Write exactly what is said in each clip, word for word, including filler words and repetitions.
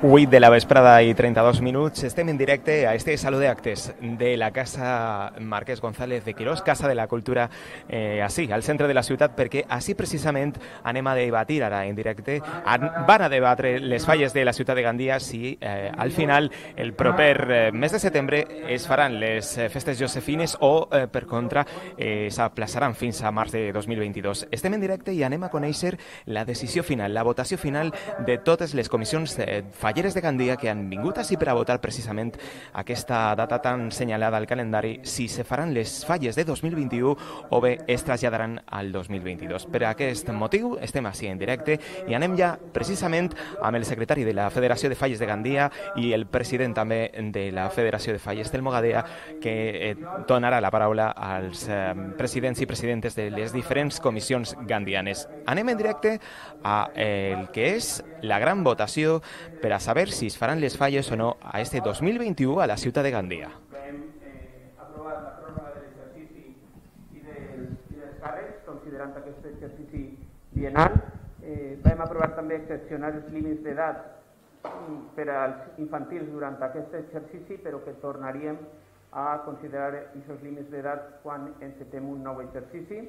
vuit de la vesprada i trenta-dos minuts. Estem en directe a este Saló d'actes de la Casa Marquès González de Quirós, Casa de la Cultura, eh, així, al centre de la ciutat, perquè així precisament anem a debatir ara en directe. Van a debatre les falles de la ciutat de Gandia si eh, al final, el proper eh, mes de setembre, es faran les eh, festes josefines o, eh, per contra, eh, s'aplaçaran fins a març de dos mil vint-i-dos. Estem en directe i anem a conèixer la decisió final, la votació final de totes les comissions eh, falleres de Gandia que han vingut així per a votar precisament aquesta data tan senyalada al calendari, si se faran les falles de dos mil vint-i-u o bé es traslladaran al dos mil vint-i-dos. Per aquest motiu estem així en directe i anem ja precisament amb el secretari de la Federació de Falles de Gandia i el president també de la Federació de Falles del Mogadea, que eh, donarà la paraula als eh, presidents i presidentes de les diferents comissions gandianes. Anem en directe a eh, el que és la gran votació per a saber si es faran les falles o no a este dos mil vint-i-u a la ciutat de Gandia. Hem eh, aprovat la pròrroga de l'exercici i, del, i dels càrrecs, considerant aquest exercici bienal. Eh, vam aprovar també excepcionar els límits d'edat per als infantils durant aquest exercici, però que tornaríem a considerar aquests límits d'edat quan encetem un nou exercici.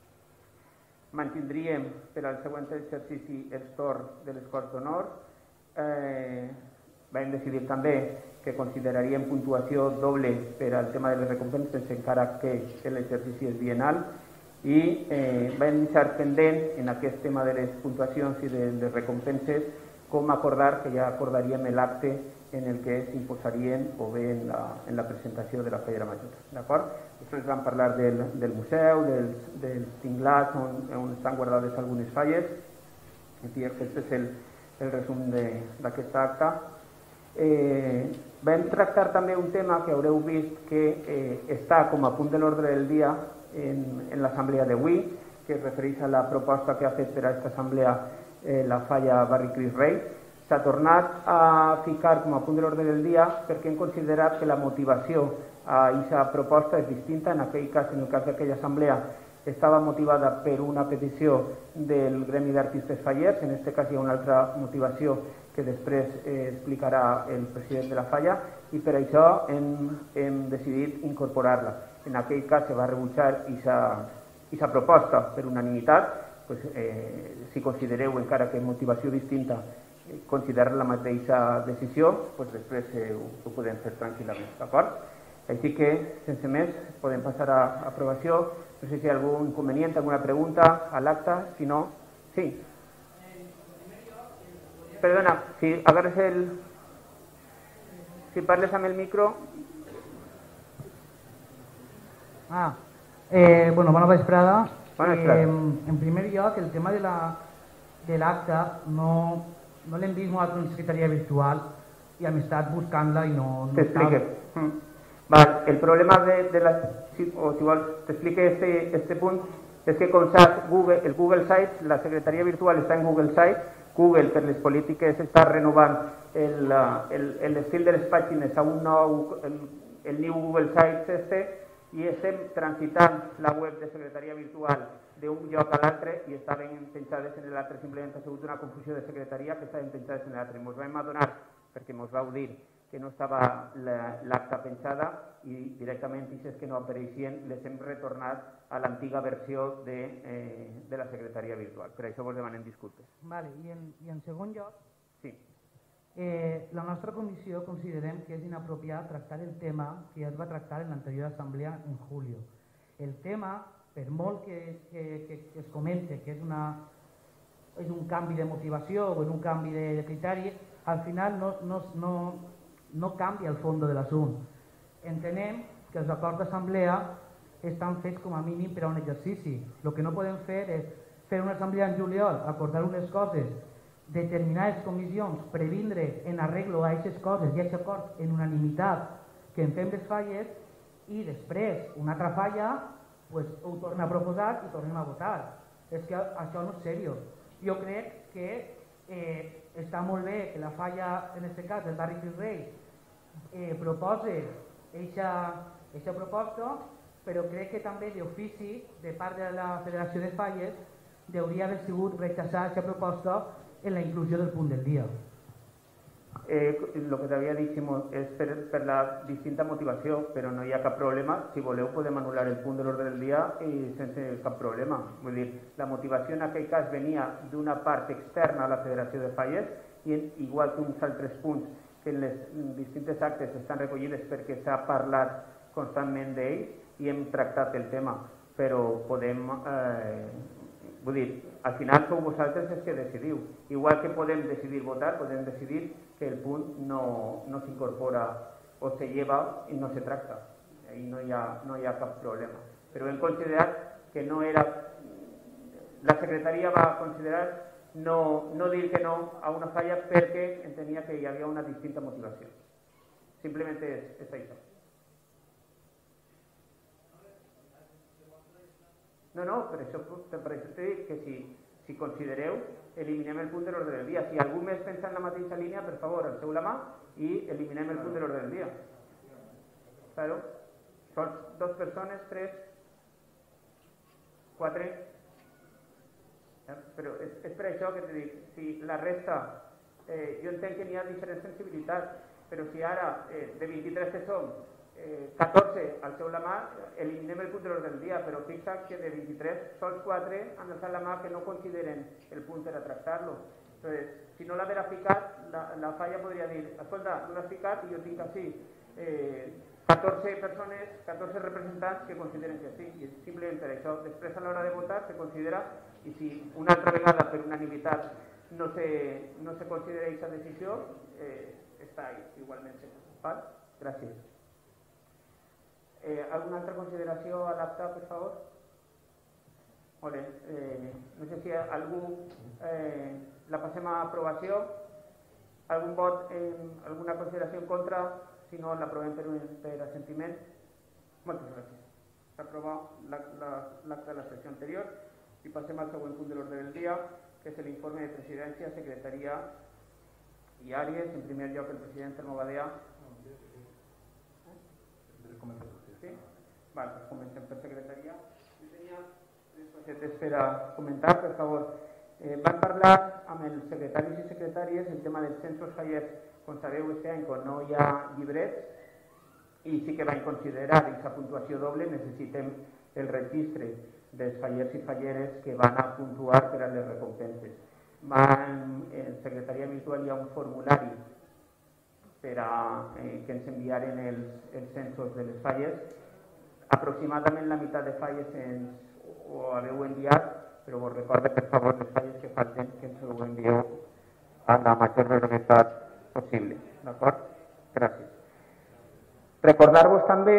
Mantindríem per al següent exercici els torns de les Corts d'Honor. Eh, vam decidir també que consideraríem puntuació doble per al tema de les recompenses, encara que l'exercici és bienal, i eh, vam deixar pendent en aquest tema de les puntuacions i de les recompenses com acordar, que ja acordaríem l'acte en el que s'imposarien o bé en la, en la presentació de la Fallera Major. D'acord? Després vam parlar del, del museu, dels, dels tinglats on, on estan guardades algunes falles. I aquest és el, el resum d'aquest acte. Eh, vam tractar també un tema que haureu vist que eh, està com a punt de l'ordre del dia en, en l'assemblea d'avui, que es refereix a la proposta que ha fet per a aquesta assemblea eh, la falla Barri Cris Rei. S'ha tornat a ficar com a punt de l'ordre del dia perquè hem considerat que la motivació a aquesta proposta és distinta. En aquell cas, en el cas d'aquella assemblea, estava motivada per una petició del Gremi d'Artistes Fallers. En aquest cas hi ha una altra motivació que després eh, explicarà el president de la falla, i per això hem, hem decidit incorporar-la. En aquell cas se va rebutjar aquesta proposta per unanimitat. Pues, eh, si considereu, encara que motivació distinta, considerar la mateixa decisió, pues després eh, ho, ho podem fer tranquil·lament, d'acord? Així que, sense més, podem passar a aprovació. No sé si hi ha algun inconvenient, alguna pregunta a l'acte, si no... Sí. Perdona, si agarres el... Si parles amb el micro... Ah, eh, bueno, bona vesprada. Bona vesprada. Eh, en primer lloc, el tema de la de l'acte no, no l'hem vist nosaltres en secretaria virtual i hem estat buscant-la i no... no T'explique. Mm. Val, el problema de, de la... Si, o si vols, t'explique este, este punt, és que com saps, Google, el Google Sites, la secretaria virtual està en Google Sites. Google, per les polítiques, està renovant l'estil de les pàgines a un nou, el, el new Google Sites este, i estem transitant la web de secretaria virtual d'un lloc a l'altre i estaven penjades en l'altre. Simplement ha sigut una confusió de secretaria que estaven penjades en l'altre. Ens vam adonar, perquè ens vau dir que no estava l'acta penjada i directament aquestes que no apareixien les hem retornat a l'antiga versió de, eh, de la secretaria virtual. Per això vos demanem disculpes. Vale, i, en, I en segon lloc, sí. eh, la nostra comissió considerem que és inapropiat tractar el tema que ja es va tractar en l'anterior assemblea en julio. El tema, per molt que, que, que, que es comente que és, una, és un canvi de motivació o en un canvi de, de criteri, al final no, no, no, no canvia el fons de l'assumpte. Entenem que els acords d'assemblea estan fets com a mínim per a un exercici. El que no podem fer és fer una assemblea en juliol, acordar unes coses, determinar les comissions, previndre en arreglo a aquestes coses i aquest acord en unanimitat que en fem les falles i després una altra falla pues, ho torna a proposar i tornem a votar. És que això no és seriós. Jo crec que eh, està molt bé que la falla, en aquest cas, del barri Cris Rei, eh, propose aquesta proposta, però crec que també d'ofici, de part de la Federació de Falles, hauria haver sigut rechazar aquesta proposta en la inclusió del punt del dia. Eh, el que t'havia dit, Simó, és per, per la distinta motivació, però no hi ha cap problema. Si voleu podem anul·lar el punt de l'ordre del dia i sense cap problema. Vull dir, la motivació en aquell cas venia d'una part externa a la Federació de Falles i igual que uns altres punts que en les distintes actes estan recollides perquè s'ha parlat constantment d'ells i hem tractat el tema, però podem... Eh, vull dir, al final sou vosaltres els que decidiu. Igual que podem decidir votar, podem decidir que el punt no, no s'incorpora o se lleva i no se tracta. Ahí no hi ha, no hi ha cap problema. Però hem considerat que no era... La secretaria va considerar no, no dir que no a una falla perquè entenia que hi havia una distinta motivació. Simplement és, és això. No, no, per això, per això t'he dit que si, si considereu, eliminem el punt de l'ordre del dia. Si algú més pensa en la mateixa línia, per favor, alceu la mà i eliminem el punt de l'ordre del dia. Claro. Són dues persones, tres, quatre... Però és, és per això que t'he dit, si la resta, eh, jo entenc que n'hi ha diferents sensibilitats, però si ara eh, de vint-i-tres que som, Eh, catorze alceu la mà, eliminem el punt de l'ordre del dia, però fixa que de vint-i-tres sols quatre han alçat la mà que no consideren el punt per a tractar-lo. Entonces, si no l'haver ficat, la, la falla podria dir, escolta, no l'has ficat i jo tinc així eh, catorze persones, catorze representants que consideren que sí, i és simplement per això. Després a l'hora de votar se considera, i si una altra vegada per unanimitat no se, no se considera aquesta decisió, eh, està ahí, igualment. Val? Gràcies. Eh, ¿Alguna altra consideració a l'acte, per favor? Molt bé. Eh, no sé si algú eh, la passem a aprovació. Algun vot, eh, alguna consideració en contra? Si no, l'aprovem per, per assentiment. Moltes gràcies. S'aprova l'acte de la sessió anterior i passem al següent punt de l'ordre del dia, que és l'informe de presidència, secretaria i àrees. En primer lloc, el president Termovadea. Sí? Vale, pues comencem per secretaria. Jo tenia tres cosetes per a comentar, per favor. Eh, van parlar amb els secretaris i secretàries el tema dels censos fallers. Com sabeu, este any, quan no hi ha llibrets, i sí que van considerar aquesta puntuació doble, necessitem el registre dels fallers i falleres que van a puntuar per a les recompenses. Van, en secretaria virtual hi ha un formulari per a eh, que ens enviaren els, els censos de les falles. Aproximadament la meitat de falles ens ho haveu enviat, però vos recordo, per favor, les falles que falten, que ens ho envieu a la major brevetat possible. D'acord? Gràcies. Recordar-vos també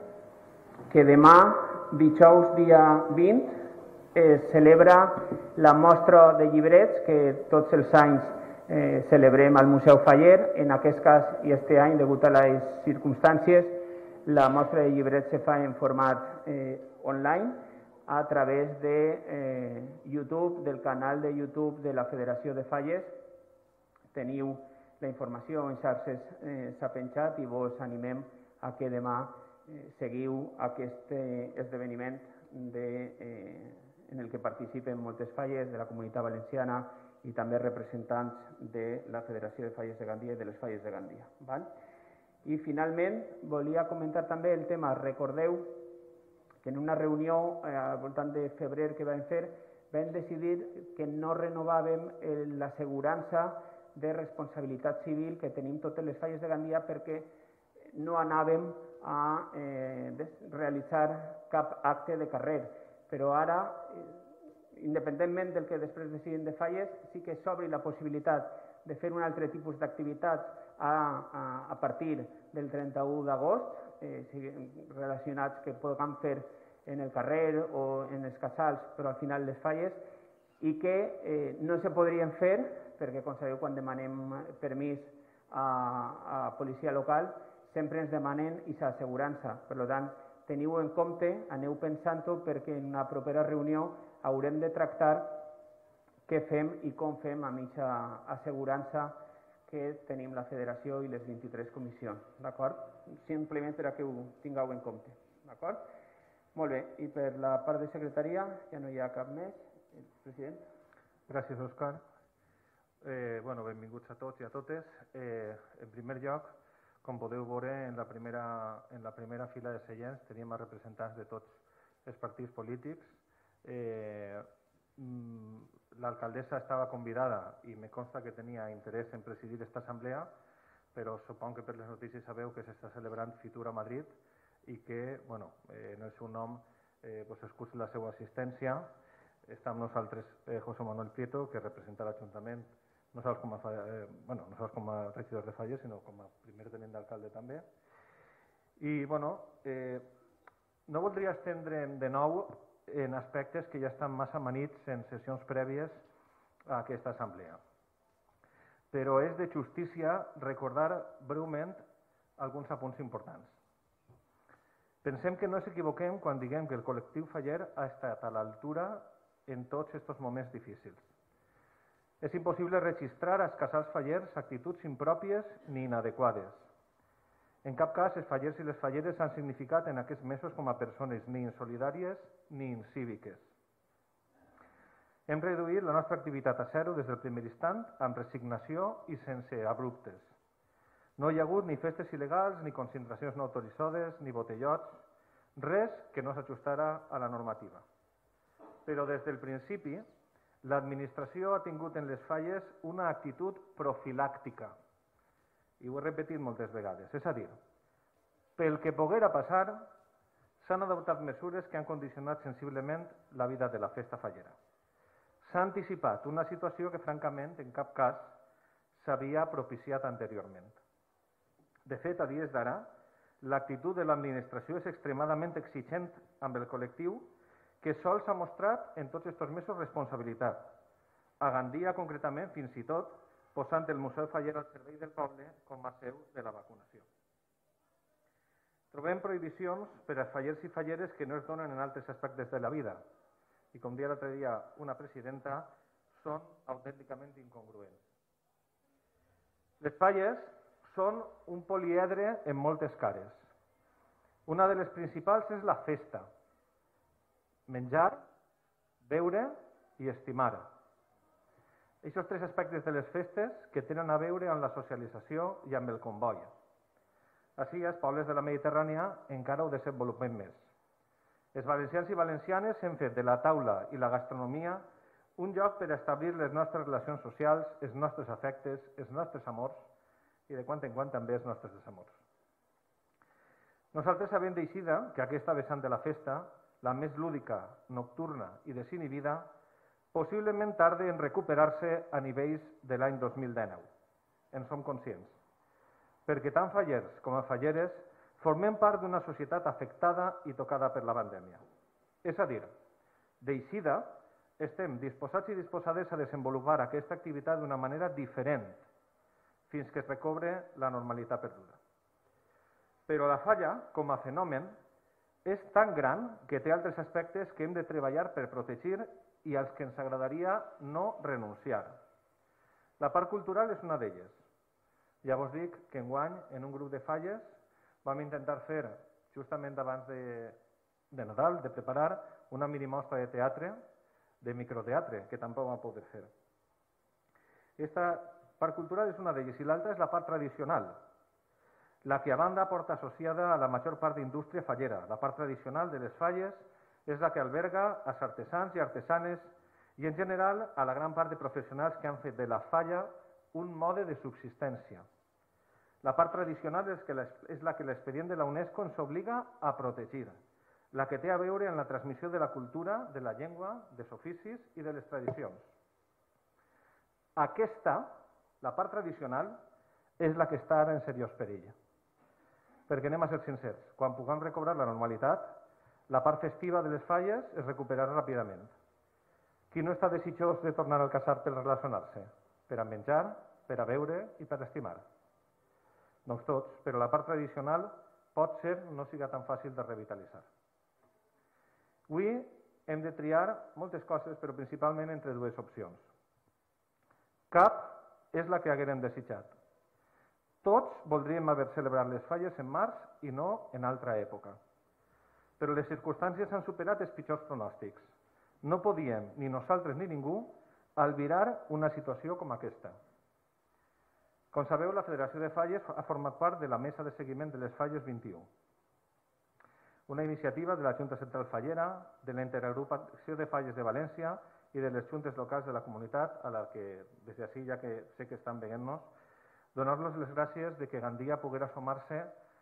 que demà, dijous dia vint, es celebra la mostra de llibrets que tots els anys Eh, celebrem al Museu Faller. En aquest cas i este any, degut a les circumstàncies, la mostra de llibrets se fa en format eh, online a través de eh, YouTube, del canal de YouTube de la Federació de Falles. Teniu la informació en xarxes, eh, s'ha penjat i vos animem a que demà eh, seguiu aquest eh, esdeveniment de, eh, en el que participen moltes falles de la Comunitat Valenciana i també representants de la Federació de Falles de Gandia i de les Falles de Gandia. Val? I finalment volia comentar també el tema, recordeu que en una reunió eh, al voltant de febrer que vam fer vam decidir que no renovàvem eh, l'assegurança de responsabilitat civil que tenim totes les Falles de Gandia perquè no anàvem a eh, realitzar cap acte de carrer, però ara eh, independentment del que després decidim de falles, sí que s'obri la possibilitat de fer un altre tipus d'activitats a, a, a partir del trenta-u d'agost, eh, relacionats que puguem fer en el carrer o en els casals, però al final les falles, i que eh, no se podrien fer, perquè com sabeu quan demanem permís a, a policia local, sempre ens demanen aquesta assegurança. Per tant, teniu en compte, aneu pensant-ho, perquè en una propera reunió haurem de tractar què fem i com fem amb aquesta assegurança que tenim la federació i les vint-i-tres comissions. D'acord? Simplement per a que ho tingueu en compte. D'acord? Molt bé. I per la part de secretaria ja no hi ha cap més. El president. Gràcies, Òscar. Eh, bueno, benvinguts a tots i a totes. Eh, en primer lloc, com podeu veure, en la primera, en la primera fila de seients teníem els representants de tots els partits polítics. Eh, L'alcaldessa estava convidada i me consta que tenia interès en presidir aquesta assemblea, però suponc que per les notícies sabeu que s'està celebrant Fitur a Madrid i que, bueno, eh, en el seu nom eh, pues excusi la seva assistència. Està amb nosaltres eh, José Manuel Prieto, que representa l'Ajuntament, no sols com a, eh, bueno, no sols com a regidor de Falles, sinó com a primer tenent d'alcalde també. I, bueno, eh, no voldria estendre'm de nou en aspectes que ja estan massa amanits en sessions prèvies a aquesta assemblea. Però és de justícia recordar breument alguns apunts importants. Pensem que no ens equivoquem quan diguem que el col·lectiu faller ha estat a l'altura en tots aquests moments difícils. És impossible registrar als casals fallers actituds impròpies ni inadequades. En cap cas, els fallers i les falleres han significat en aquests mesos com a persones ni insolidàries ni incíviques. Hem reduït la nostra activitat a zero des del primer instant, amb resignació i sense abruptes. No hi ha hagut ni festes il·legals, ni concentracions no autoritzades, ni botellots, res que no s'ajustara a la normativa. Però des del principi, l'administració ha tingut en les falles una actitud profilàctica. I ho he repetit moltes vegades. És a dir, pel que poguera passar, s'han adoptat mesures que han condicionat sensiblement la vida de la festa fallera. S'ha anticipat una situació que, francament, en cap cas s'havia propiciat anteriorment. De fet, a dies d'ara, l'actitud de l'administració és extremadament exigent amb el col·lectiu que sols ha mostrat en tots aquests mesos responsabilitat. A Gandia, concretament, fins i tot, posant el Museu Faller al servei del poble com a seu de la vacunació. Trobem prohibicions per als fallers i falleres que no es donen en altres aspectes de la vida i, com deia l'altre dia una presidenta, són autènticament incongruents. Les falles són un poliedre en moltes cares. Una de les principals és la festa. Menjar, beure i estimar. Aquests tres aspectes de les festes que tenen a veure amb la socialització i amb el comboi. Així, els pobles de la Mediterrània encara ho desenvolupem més. Els valencians i valencianes hem fet de la taula i la gastronomia un lloc per establir les nostres relacions socials, els nostres afectes, els nostres amors i de quan en quan també els nostres desamors. Nosaltres sabem d'eixida que aquesta vessant de la festa, la més lúdica, nocturna i desinhibida, possiblement tarde en recuperar-se a nivells de l'any dos mil dinou. En som conscients. Perquè tant fallers com a falleres formem part d'una societat afectada i tocada per la pandèmia. És a dir, d'eixida estem disposats i disposades a desenvolupar aquesta activitat d'una manera diferent fins que es recobre la normalitat perduda. Però la falla, com a fenomen, és tan gran que té altres aspectes que hem de treballar per protegir i als que ens agradaria no renunciar. La part cultural és una d'elles. Ja vos dic que enguany, en un grup de falles, vam intentar fer, justament abans de, de Nadal, de preparar una minimostra de teatre, de microteatre, que tampoc vam poder fer. Aquesta part cultural és una d'elles i l'altra és la part tradicional, la que a banda porta associada a la major part d'indústria fallera. La part tradicional de les falles és la que alberga als artesans i artesanes i, en general, a la gran part de professionals que han fet de la falla un mode de subsistència. La part tradicional és, que és la que l'expedient de la UNESCO ens obliga a protegir, la que té a veure amb la transmissió de la cultura, de la llengua, dels oficis i de les tradicions. Aquesta, la part tradicional, és la que està ara en seriós perill. Perquè anem a ser sincers, quan puguem recobrar la normalitat, la part festiva de les falles es recuperarà ràpidament. Qui no està desitjós de tornar al casar per relacionar-se? Per a menjar, per a beure i per a estimar. Doncs tots, però la part tradicional pot ser no siga tan fàcil de revitalitzar. Avui hem de triar moltes coses, però principalment entre dues opcions. Cap és la que haguérem desitjat. Tots voldríem haver celebrat les falles en març i no en altra època. Però les circumstàncies han superat els pitjors pronòstics. No podíem, ni nosaltres ni ningú, albirar una situació com aquesta. Com sabeu, la Federació de Falles ha format part de la Mesa de Seguiment de les Falles vint-i-u, una iniciativa de la Junta Central Fallera, de la Interagrupació de Falles de València i de les juntes locals de la comunitat, a la que, des d'ací, ja que sé que estan veient-nos, donar-los les gràcies de que Gandia poguera sumar-se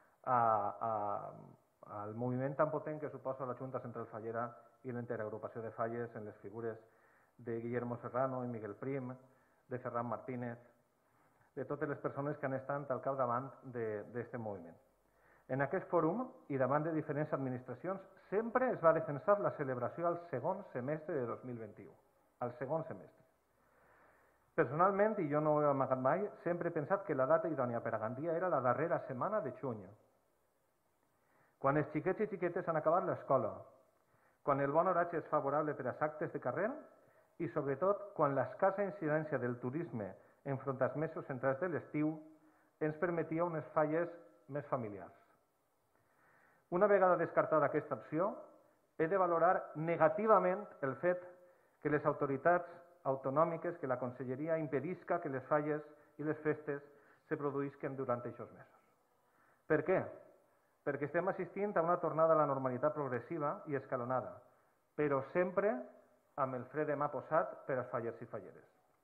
al moviment tan potent que suposa la Junta Central Fallera i la Interagrupació de Falles en les figures de Guillermo Serrano i Miguel Prim, de Ferran Martínez, de totes les persones que han estat al capdavant d'aquest moviment. En aquest fòrum i davant de diferents administracions sempre es va defensar la celebració al segon semestre de dos mil vint-i-u, al segon semestre. Personalment, i jo no ho he amagat mai, sempre he pensat que la data idònia per a Gandia era la darrera setmana de juny, quan els xiquets i xiquetes han acabat l'escola, quan el bon horatge és favorable per als actes de carrer i, sobretot, quan l'escassa incidència del turisme enfront als mesos centrals de l'estiu ens permetia unes falles més familiars. Una vegada descartada aquesta opció, he de valorar negativament el fet que les autoritats autonòmiques, que la Conselleria impedisca que les falles i les festes se produïsquen durant aquests mesos. Per què? Perquè estem assistint a una tornada a la normalitat progressiva i escalonada, però sempre amb el fre de mà posat per als fallers i falleres.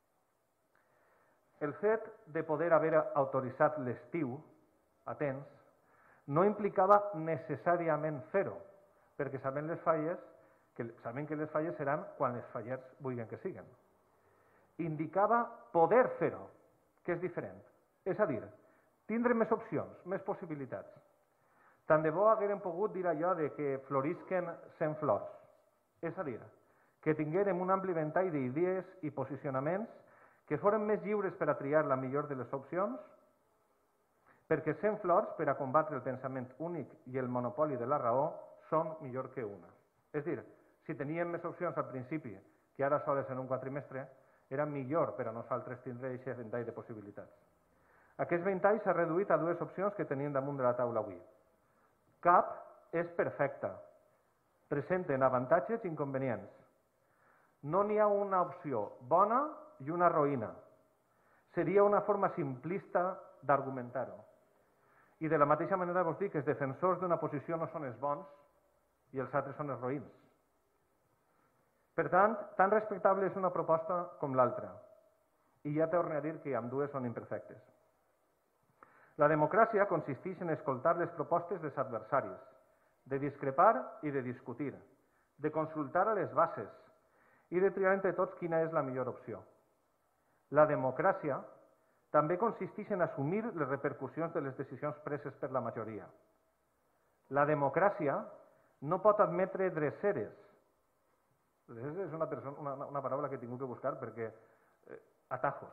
El fet de poder haver autoritzat l'estiu a temps no implicava necessàriament fer-ho, perquè sabem les falles, que sabem que les falles seran quan els fallers vulguin que siguin. Indicava poder fer-ho, que és diferent. És a dir, tindre més opcions, més possibilitats. Tant de bo haguérem pogut dir allò de que florisquen cent flors. És a dir, que tinguérem un ampli ventall d'idees i posicionaments que foren més lliures per a triar la millor de les opcions, perquè cent flors per a combatre el pensament únic i el monopoli de la raó són millor que una. És a dir, si teníem més opcions al principi que ara soles en un quatrimestre, era millor per a nosaltres tindre aquest ventall de possibilitats. Aquest ventall s'ha reduït a dues opcions que tenim damunt de la taula avui. Cap és perfecta. Presenten avantatges i inconvenients. No n'hi ha una opció bona i una roïna. Seria una forma simplista d'argumentar-ho. I de la mateixa manera vos dic que els defensors d'una posició no són els bons i els altres són els roïns. Per tant, tan respectable és una proposta com l'altra. I ja torno a dir que ambdues són imperfectes. La democràcia consisteix en escoltar les propostes dels adversaris, de discrepar i de discutir, de consultar a les bases i de triar entre tots quina és la millor opció. La democràcia també consisteix en assumir les repercussions de les decisions preses per la majoria. La democràcia no pot admetre dreceres. Dreceres és una, persona, una, una paraula que he tingut que buscar perquè eh, atajos.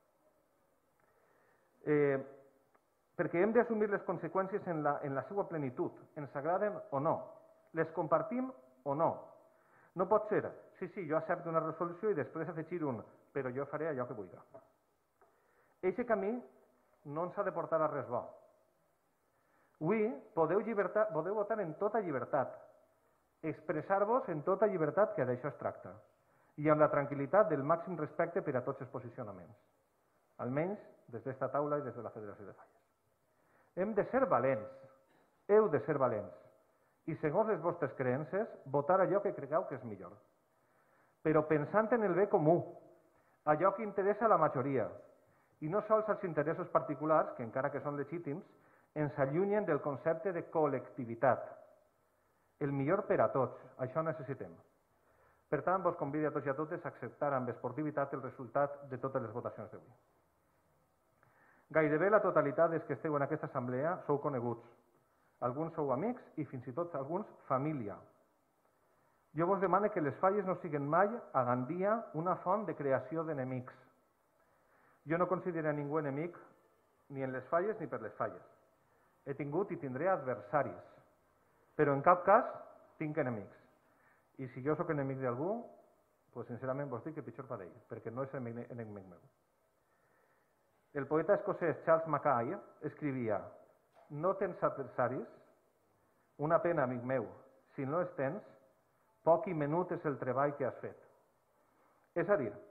Eh, perquè hem d'assumir les conseqüències en la, en la seva plenitud, ens agraden o no, les compartim o no. No pot ser, sí, sí, jo accepto una resolució i després afegir un, però jo faré allò que vulgui. Eixe camí no ens ha de portar a res bo. Avui podeu, llibertat, podeu votar en tota llibertat, expressar-vos en tota llibertat, que d'això es tracta, i amb la tranquil·litat del màxim respecte per a tots els posicionaments, almenys des d'esta taula i des de la Federació de Falles. Hem de ser valents, heu de ser valents, i segons les vostres creences, votar allò que cregueu que és millor. Però pensant en el bé comú, allò que interessa a la majoria, i no sols als interessos particulars, que encara que són legítims, ens allunyen del concepte de col·lectivitat. El millor per a tots, això necessitem. Per tant, vos convido a tots i a totes a acceptar amb esportivitat el resultat de totes les votacions d'avui. Gairebé la totalitat dels que esteu en aquesta assemblea sou coneguts. Alguns sou amics i fins i tot alguns família. Jo vos demano que les falles no siguin mai a Gandia una font de creació d'enemics. Jo no considero ningú enemic ni en les falles ni per les falles. He tingut i tindré adversaris, però en cap cas tinc enemics. I si jo sóc enemic d'algú, doncs sincerament vos dic que pitjor per ell, perquè no és enemic meu. El poeta escocès Charles Mackay escrivia: no tens adversaris? Una pena, amic meu, si no els tens, poc i menut és el treball que has fet. És a dir,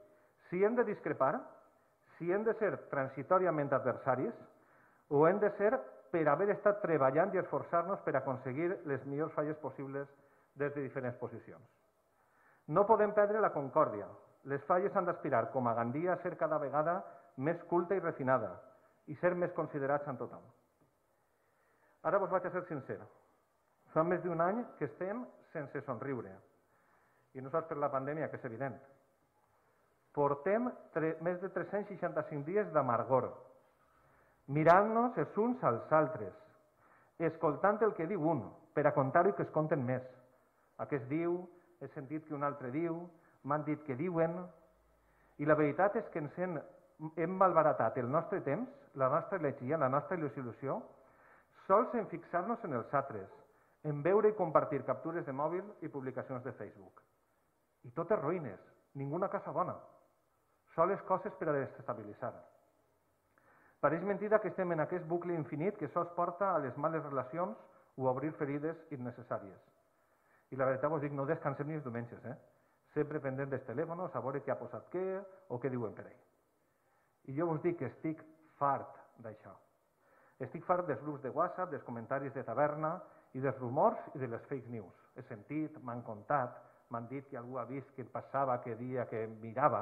si hem de discrepar, si hem de ser transitòriament adversaris o hem de ser per haver estat treballant i esforçar-nos per aconseguir les millors falles possibles des de diferents posicions. No podem perdre la concòrdia. Les falles han d'aspirar, com a Gandia, a ser cada vegada més culta i refinada i ser més considerats en tothom. Ara vos vaig a ser sincer. Fa més d'un any que estem sense somriure. I no sols per la pandèmia, que és evident. Portem més de tres-cents seixanta-cinc dies d'amargor, mirant-nos els uns als altres, escoltant el que diu un, per a contar-ho i que es conten més. Aquest diu, he sentit que un altre diu, m'han dit que diuen, i la veritat és que ens hem, hem malbaratat el nostre temps, la nostra energia, la nostra il·lusió, sols en fixar-nos en els altres, en veure i compartir captures de mòbil i publicacions de Facebook. I totes ruïnes, ninguna cosa bona. Soles coses per a desestabilitzar. Pareix mentida que estem en aquest bucle infinit que sols porta a les males relacions o a obrir ferides innecessàries. I la veritat vos dic, no descansem ni els diumenges, eh? Sempre pendent dels telèfons, a veure què ha posat què o què diuen per ahí. I jo vos dic que estic fart d'això. Estic fart dels grups de WhatsApp, dels comentaris de taverna i dels rumors i de les fake news. He sentit, m'han contat, m'han dit que algú ha vist que passava, que dia, que mirava.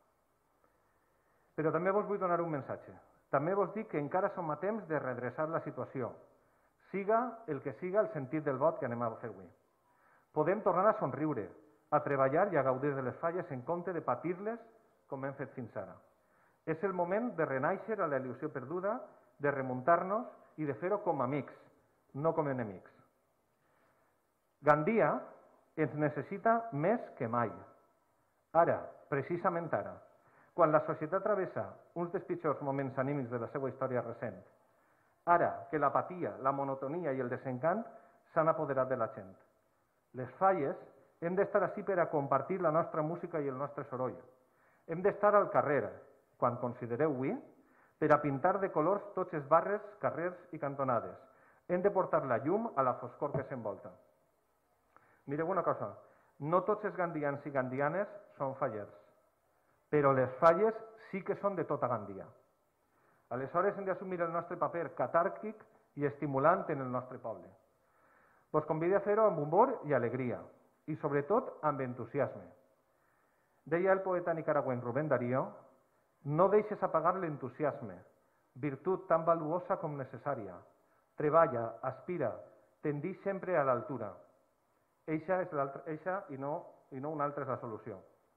Però també vos vull donar un missatge. També vos dic que encara som a temps de redreçar la situació. Siga el que siga el sentit del vot que anem a fer avui. Podem tornar a somriure, a treballar i a gaudir de les falles en compte de patir-les com hem fet fins ara. És el moment de renaixer a la il·lusió perduda, de remuntar-nos i de fer-ho com a amics, no com enemics. Gandia ens necessita més que mai. Ara, precisament ara, quan la societat travessa uns dels pitjors moments anímics de la seva història recent, ara que l'apatia, la monotonia i el desencant s'han apoderat de la gent. Les falles hem d'estar així per a compartir la nostra música i el nostre soroll. Hem d'estar al carrer, quan considereu avui, per a pintar de colors tots els barris, carrers i cantonades. Hem de portar la llum a la foscor que s'envolta. Mireu una cosa, no tots els gandians i gandianes són fallers, però les falles sí que són de tota Gandia. Aleshores hem d'assumir el nostre paper catàrquic i estimulant en el nostre poble. Vos convido a fer-ho amb humor i alegria, i sobretot amb entusiasme. Deia el poeta nicaragüenc Rubén Darío, no deixes apagar l'entusiasme, virtut tan valuosa com necessària. Treballa, aspira, tendix sempre a l'altura. Eixa és eixa i no, i no una altra és la solució.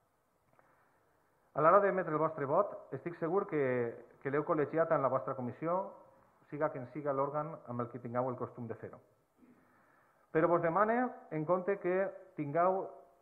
A l'hora d'emetre el vostre vot, estic segur que, que l'heu col·legiat en la vostra comissió, siga quin siga l'òrgan amb el que tingueu el costum de fer-ho. Però vos demane en compte que tingueu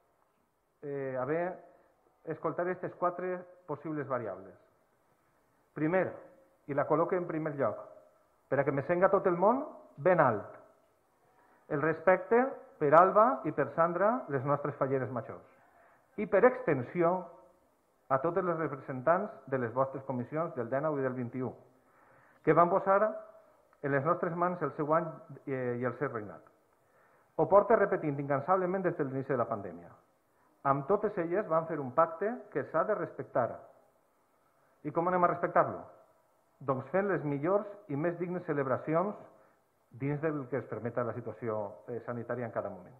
eh, a bé escoltar aquestes quatre possibles variables. Primer, i la col·loque en primer lloc, per a que me senga tot el món ben alt, el respecte per Alba i per Sandra, les nostres falleres majors, i per extensió a totes les representants de les vostres comissions del dinou i del vint-i-u, que van posar en les nostres mans el seu any i el seu regnat. Ho porta repetint incansablement des de l'inici de la pandèmia. Amb totes elles van fer un pacte que s'ha de respectar. I com anem a respectar-lo? Doncs fent les millors i més dignes celebracions dins del que es permeta la situació sanitària en cada moment.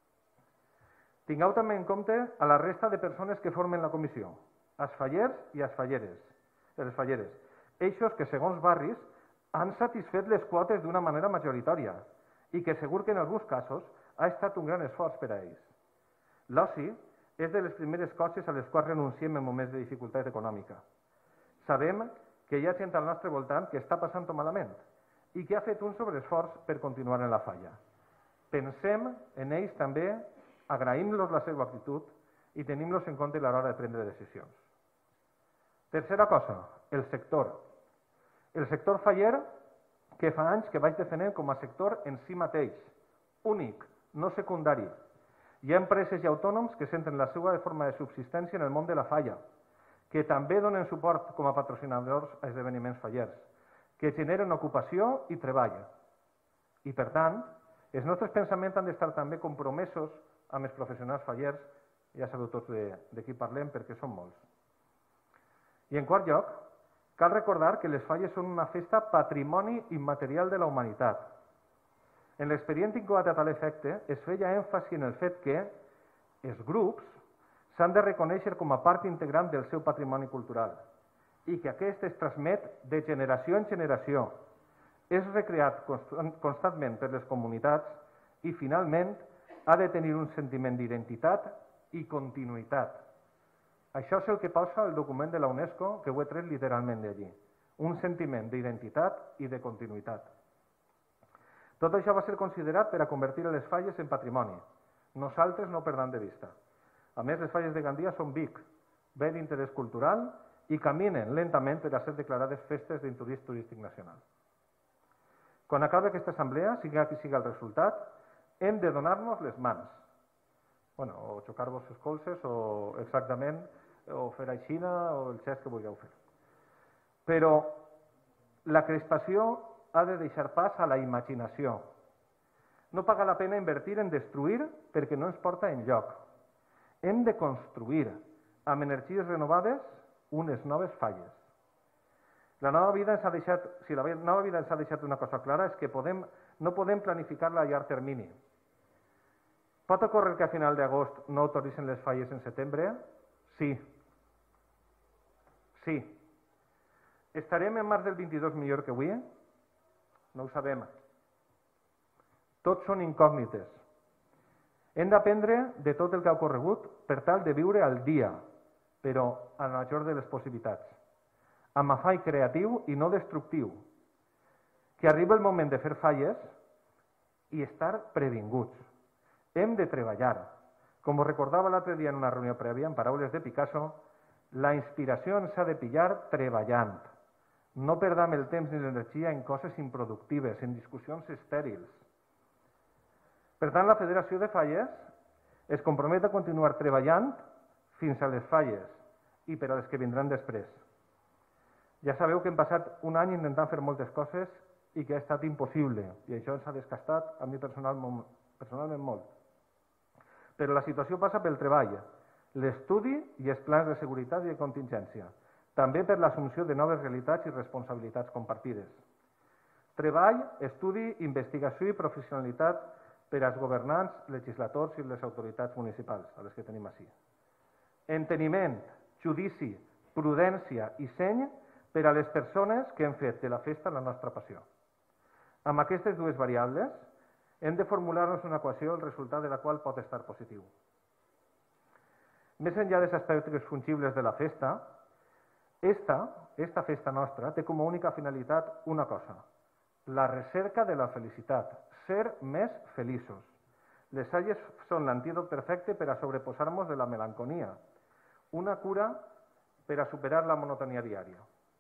Tingueu també en compte a la resta de persones que formen la comissió, els fallers i les falleres, les falleres, eixos que segons barris han satisfet les quotes d'una manera majoritària i que segur que en alguns casos ha estat un gran esforç per a ells. L'oci és de les primeres coses a les quals renunciem en moments de dificultat econòmica. Sabem que hi ha gent al nostre voltant que està passant-ho malament i que ha fet un sobreesforç per continuar en la falla. Pensem en ells també, agraïm-los la seva actitud i tenim-los en compte a l'hora de prendre decisions. Tercera cosa, el sector. El sector faller que fa anys que vaig defendent com a sector en si mateix, únic, no secundari. Hi ha empreses i autònoms que senten la seva forma de subsistència en el món de la falla, que també donen suport com a patrocinadors a esdeveniments fallers, que generen ocupació i treball. I, per tant, els nostres pensaments han d'estar també compromesos amb els professionals fallers, ja sabeu tots de, de qui parlem perquè són molts. I en quart lloc, cal recordar que les falles són una festa patrimoni immaterial de la humanitat. En l'expedient incoat a tal efecte es feia èmfasi en el fet que els grups s'han de reconèixer com a part integrant del seu patrimoni cultural i que aquest es transmet de generació en generació, és recreat constantment per les comunitats i, finalment, ha de tenir un sentiment d'identitat i continuïtat. Això és el que posa el document de la UNESCO, que ho he tret literalment d'allí. Un sentiment d'identitat i de continuïtat. Tot això va ser considerat per a convertir les falles en patrimoni. Nosaltres no perdem de vista. A més, les falles de Gandia són Vic, bé d'interès cultural i caminen lentament per a ser declarades festes d'interès turístic nacional. Quan acabi aquesta assemblea, siga qui siga el resultat, hem de donar-nos les mans. Bueno, o xocar-vos els colzes, o exactament, o fer aixina, o el gest que vulgueu fer. Però la crispació ha de deixar pas a la imaginació. No paga la pena invertir en destruir perquè no ens porta enlloc. Hem de construir amb energies renovades unes noves falles. La nova vida ens ha deixat, si la nova vida ens ha deixat una cosa clara, és que podem, no podem planificar-la a llarg termini. Pot ocórrer que a final d'agost no autoritzen les falles en setembre? Sí. Sí. Estarem en març del vint-i-dos millor que avui? No ho sabem. Tots són incògnites. Hem d'aprendre de tot el que ha ocorregut per tal de viure al dia, però a la major de les possibilitats, amb afany creatiu i no destructiu, que arriba el moment de fer falles i estar previnguts. Hem de treballar. Com us recordava l'altre dia en una reunió prèvia, en paraules de Picasso, la inspiració ens ha de pillar treballant. No perdam el temps ni l'energia en coses improductives, en discussions estèrils. Per tant, la Federació de Falles es compromet a continuar treballant fins a les falles i per a les que vindran després. Ja sabeu que hem passat un any intentant fer moltes coses i que ha estat impossible, i això ens ha desgastat a mi personalment molt. Però la situació passa pel treball, l'estudi i els plans de seguretat i de contingència, també per l'assumpció de noves realitats i responsabilitats compartides. Treball, estudi, investigació i professionalitat per als governants, legisladors i les autoritats municipals, a les que tenim així. Enteniment, judici, prudència i seny per a les persones que hem fet de la festa la nostra passió. Amb aquestes dues variables hem de formular-nos una equació el resultat de la qual pot estar positiu. Més enllà dels aspectes fungibles de la festa, esta, esta festa nostra té com a única finalitat una cosa, la recerca de la felicitat, ser més feliços. Les falles són l'antídot perfecte per a sobreposar-nos de la melanconia, una cura per a superar la monotonia diària.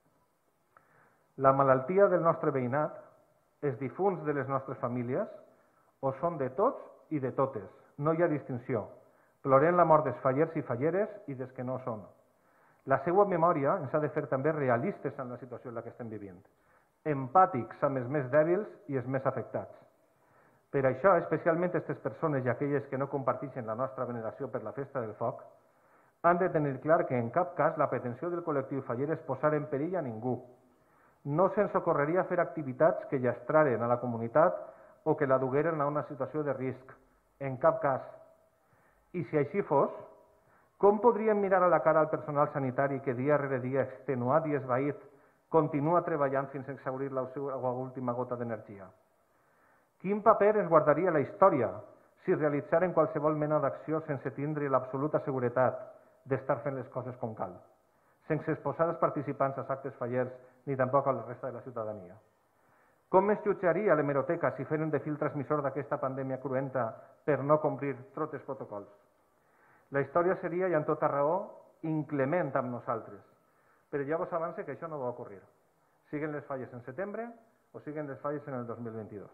La malaltia del nostre veïnat, els difunts de les nostres famílies, o són de tots i de totes, no hi ha distinció. Plorem la mort dels fallers i falleres i dels que no són. La seva memòria ens ha de fer també realistes en la situació en la que estem vivint, empàtics amb els més dèbils i els més afectats. Per això, especialment aquestes persones i aquelles que no comparteixen la nostra veneració per la festa del foc, han de tenir clar que en cap cas la pretensió del col·lectiu faller és posar en perill a ningú. No se'ns ocorreria fer activitats que llastraren a la comunitat o que la dugueren a una situació de risc. En cap cas. I si així fos, com podríem mirar a la cara al personal sanitari que dia rere dia, extenuat i esvaït, continua treballant fins a exhaurir la seva última gota d'energia? Quin paper ens guardaria la història si realitzaren qualsevol mena d'acció sense tindre l'absoluta seguretat d'estar fent les coses com cal, sense exposar els participants als actes fallers ni tampoc a la resta de la ciutadania? Com es jutjaria l'hemeroteca si feren de fil transmissor d'aquesta pandèmia cruenta per no complir tots els protocols? La història seria, i amb tota raó, inclement amb nosaltres, però ja vos avance que això no va ocorrir, siguen les falles en setembre o siguen les falles en el dos mil vint-i-dos.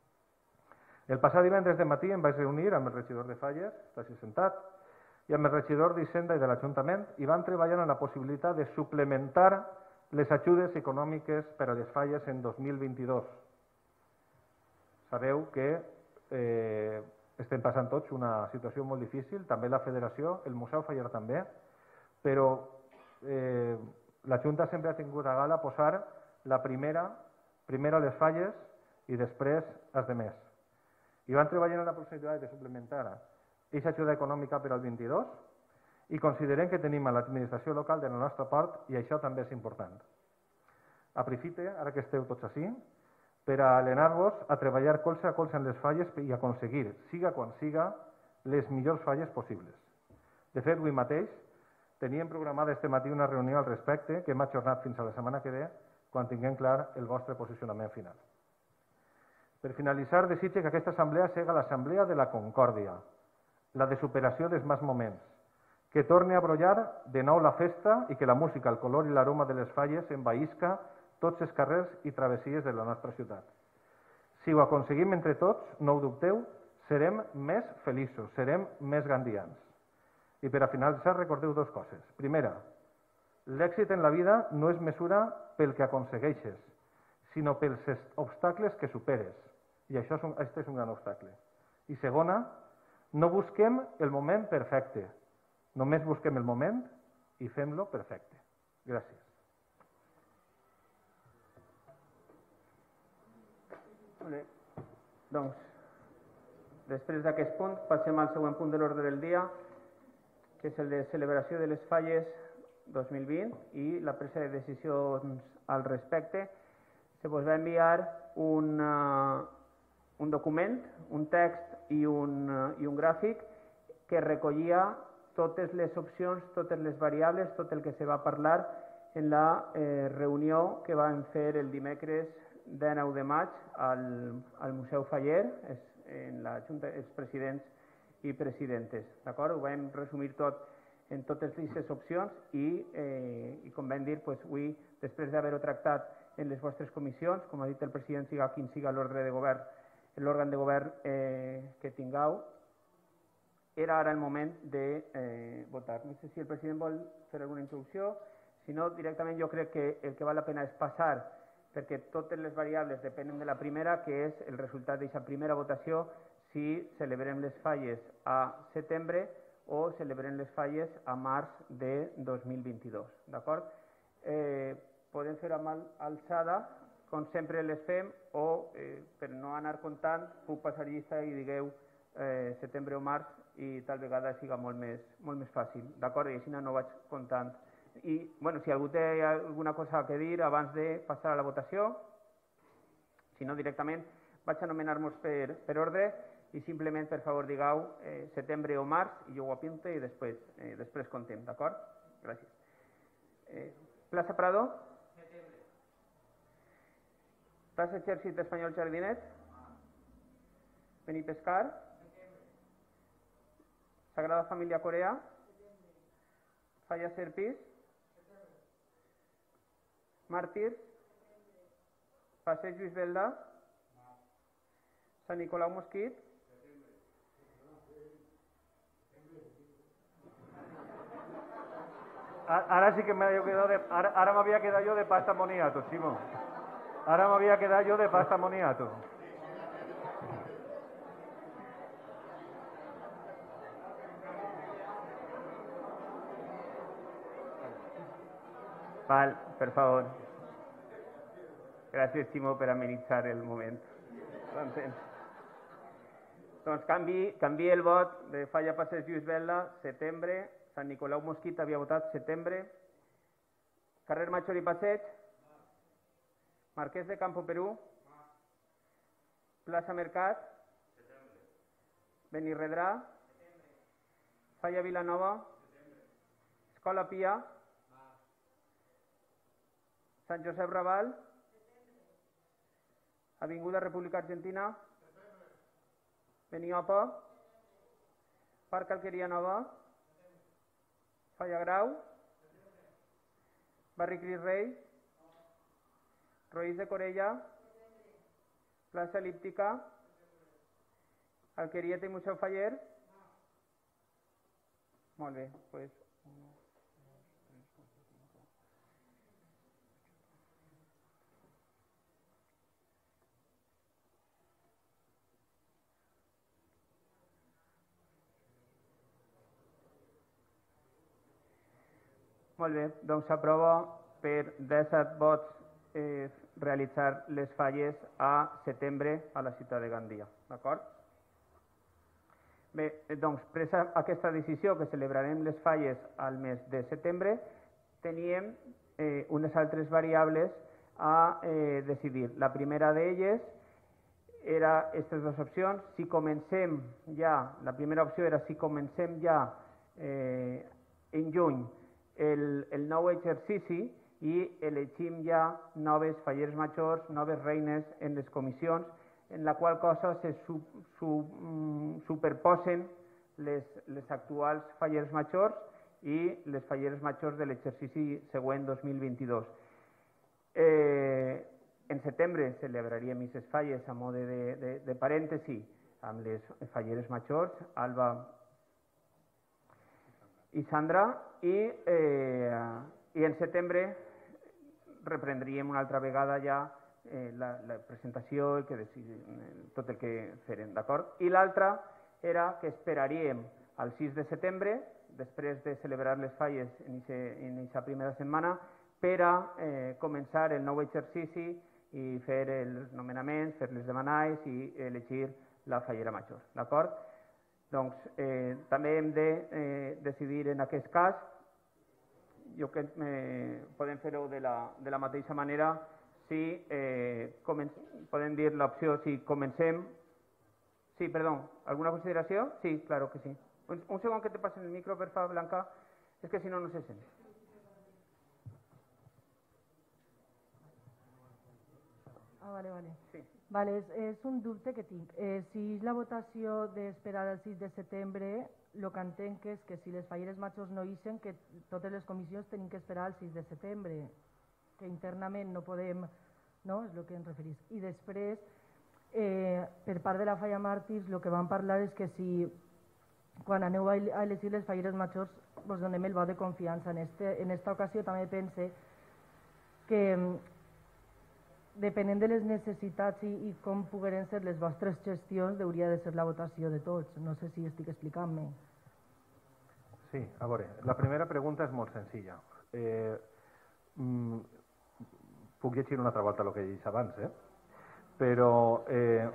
El passat divendres de matí em vaig reunir amb el regidor de Falles, està així sentat, i amb el regidor d'Hisenda i de l'Ajuntament i van treballar en la possibilitat de suplementar les ajudes econòmiques per a les falles en dos mil vint-i-dos. Sabeu que eh, estem passant tots una situació molt difícil, també la Federació, el Museu Faller també, però eh, La Junta sempre ha tingut a gala posar la primera, primera les falles i després els demés. I van treballar en la possibilitat de suplementar aquesta ajuda econòmica per al vint-i-dos i considerem que tenim a l'administració local de la nostra part i això també és important. Aprofite, ara que esteu tots així, per a alenar-vos a treballar colze a colze en les falles i aconseguir, siga quan siga, les millors falles possibles. De fet, avui mateix teníem programada este matí una reunió al respecte que hem ajornat fins a la setmana que ve quan tinguem clar el vostre posicionament final. Per finalitzar, desitge que aquesta assemblea siga l'assemblea de la concòrdia, la de superació dels mals moments, que torni a brollar de nou la festa i que la música, el color i l'aroma de les falles envaïsca tots els carrers i travessies de la nostra ciutat. Si ho aconseguim entre tots, no ho dubteu, serem més feliços, serem més gandians. I per a finalitzar, recordeu dues coses. Primera, l'èxit en la vida no es mesura pel que aconsegueixes, sinó pels obstacles que superes. I això és un, este és un gran obstacle. I segona, no busquem el moment perfecte, només busquem el moment i fem-lo perfecte. Gràcies. Bé, doncs, després d'aquest punt passem al següent punt de l'ordre del dia, que és el de celebració de les falles dos mil vint i la presa de decisions al respecte. Se vos va enviar un, uh, un document, un text i un, uh, i un gràfic que recollia totes les opcions, totes les variables, tot el que se va parlar en la eh, reunió que vam fer el dimecres dinou de maig al, al Museu Faller, es, en la Junta, els presidents i presidentes. D'acord? Ho vam resumir tot en totes aquestes opcions i, eh, i com vam dir, pues, avui, després d'haver-ho tractat en les vostres comissions, com ha dit el president, siga quin siga l'ordre de govern, l'òrgan de govern eh, que tingueu, era ara el moment de eh, votar. No sé si el president vol fer alguna introducció, si no, directament jo crec que el que val la pena és passar, perquè totes les variables depenen de la primera, que és el resultat d'aquesta primera votació, si celebrem les falles a setembre o celebrem les falles a març de dos mil vint-i-dos. D'acord? Eh, podem fer amb alçada, com sempre les fem, o eh, per no anar comptant, puc passar llista i digueu eh, setembre o març i tal vegada siga molt més, molt més fàcil. D'acord? I així no vaig comptant. I, bueno, si algú té alguna cosa que dir abans de passar a la votació, si no, directament vaig anomenar-nos per, per ordre i simplement, per favor, digueu eh, setembre o març, i jo ho apunto i després, eh, després contem, d'acord? Gràcies. Eh, Plaça Prado? Setembre. Plaça Exèrcit Espanyol Jardinet? Benipescar? Setembre. Sagrada Família Corea? Setembre. Falla Serpis? Setembre. Màrtirs? Setembre. Passeig Lluís Belda? Març. Sant Nicolau Mosquit? Ara sí que m'havia quedat de, ara, ara m'havia quedat jo de pasta moniato, Ximo. Ara m'havia quedat jo de pasta moniato. Val, per favor. Gràcies, Ximo, per amenitzar el moment. Doncs, doncs canvi, canvi el vot de Falla Passeig Lluís Belda, setembre. Sant Nicolau Mosquit havia votat setembre. Carrer Major i Passeig? Marquès de Campo Perú? Plaça Mercat? Benirredrà? Falla Vilanova? Escola Pia? Sant Josep Raval? Avinguda República Argentina? Beniopa? Parc Alqueria Nova? Falla Grau? Barri Cris Rei? Roís de Corella? Plaça Elíptica? Alquerieta i Museu Faller? Molt bé, doncs... Molt bé, doncs s'aprova per disset vots eh, realitzar les falles a setembre a la ciutat de Gandia. D'acord? Bé, doncs, presa aquesta decisió que celebrarem les falles al mes de setembre, teníem eh, unes altres variables a eh, decidir. La primera d'elles era aquestes dues opcions. Si comencem ja, la primera opció era si comencem ja eh, en juny el, el nou exercici i elegim ja noves falleres majors, noves reines en les comissions, en la qual cosa se su, su, um, superposen les, les actuals falleres majors i les falleres majors de l'exercici següent dos mil vint-i-dos. Eh, en setembre celebraríem aquestes falles a mode de, de, de parèntesi amb les falleres majors, Alba i Sandra, i, eh, i en setembre reprendríem una altra vegada ja eh, la, la presentació, el que decidim, tot el que farem, d'acord? I l'altra era que esperaríem al sis de setembre, després de celebrar les falles en aquesta primera setmana, per a eh, començar el nou exercici i fer els nomenaments, fer les demanades i elegir la fallera major, d'acord? Doncs eh, també hem de eh, decidir en aquest cas, jo que eh, podem fer-ho de, la, de la mateixa manera, si eh, podem dir l'opció si comencem... Sí, perdó, alguna consideració? Sí, claro que sí. Un, un segon que te passen el micro, per favor, Blanca, és que si no, no se sent. Ah, vale, vale. Sí. Vale, és, és un dubte que tinc. Eh, si és la votació d'esperar el sis de setembre, el que entenc és que si les falleres majors no ixen, que totes les comissions tenim que esperar el sis de setembre, que internament no podem, no? És el que em referís. I després, eh, per part de la falla Màrtirs, el que vam parlar és que si quan aneu a elegir les falleres majors vos donem el vot de confiança. En, este, en esta ocasió també pense que depenent de les necessitats i, i com pogueren ser les vostres gestions, hauria de ser la votació de tots. No sé si estic explicant-me. Sí, a veure, la primera pregunta és molt senzilla. Eh, mm, puc llegir una altra volta el que he dit abans, eh? Però, eh,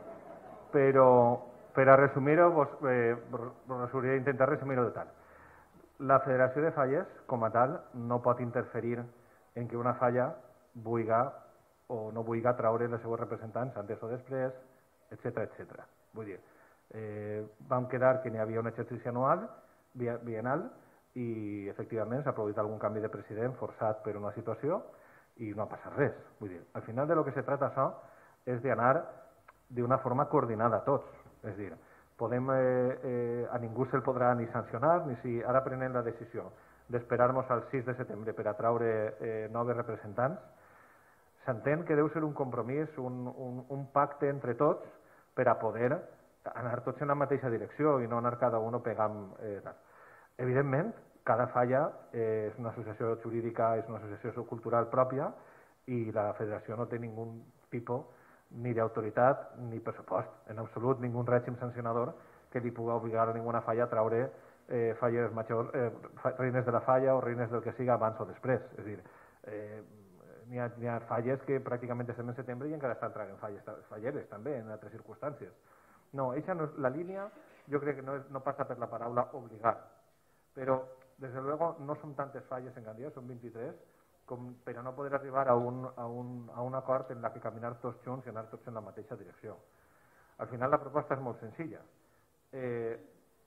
però per a resumir-ho, eh, resumiré, intentar resumir-ho de tal. La Federació de Falles, com a tal, no pot interferir en que una falla vulga o no vulgui traure els seus representants antes o després, etcètera, etcètera. Vull dir, eh, vam quedar que n'hi havia un exercici anual, bienal, i efectivament s'ha produït algun canvi de president forçat per una situació i no ha passat res. Vull dir, al final de lo que se trata això és d'anar d'una forma coordinada tots. És dir, podem, eh, eh, a ningú se'l podrà ni sancionar, ni si ara prenem la decisió d'esperar-nos al sis de setembre per a traure eh, noves representants, s'entén que deu ser un compromís, un, un, un pacte entre tots per a poder anar tots en la mateixa direcció i no anar cada un pegant... Eh, Evidentment, cada falla eh, és una associació jurídica, és una associació cultural pròpia i la federació no té ningú tipus ni d'autoritat ni pressupost, en absolut ningú règim sancionador que li pugui obligar a ninguna falla a traure eh, falles majors, eh, reines de la falla o reines del que siga abans o després. És a dir, eh, n'hi ha, n'hi ha falles que pràcticament estem en setembre i encara estan traient falles, falleres també en altres circumstàncies. No, eixa no és la línia, jo crec que no, és, no passa per la paraula obligar, però desde luego no són tantes falles en Gandia, són vint-i-tres, com per a no poder arribar a un, a, un, a un acord en la que caminar tots junts i anar tots en la mateixa direcció. Al final la proposta és molt senzilla. Eh,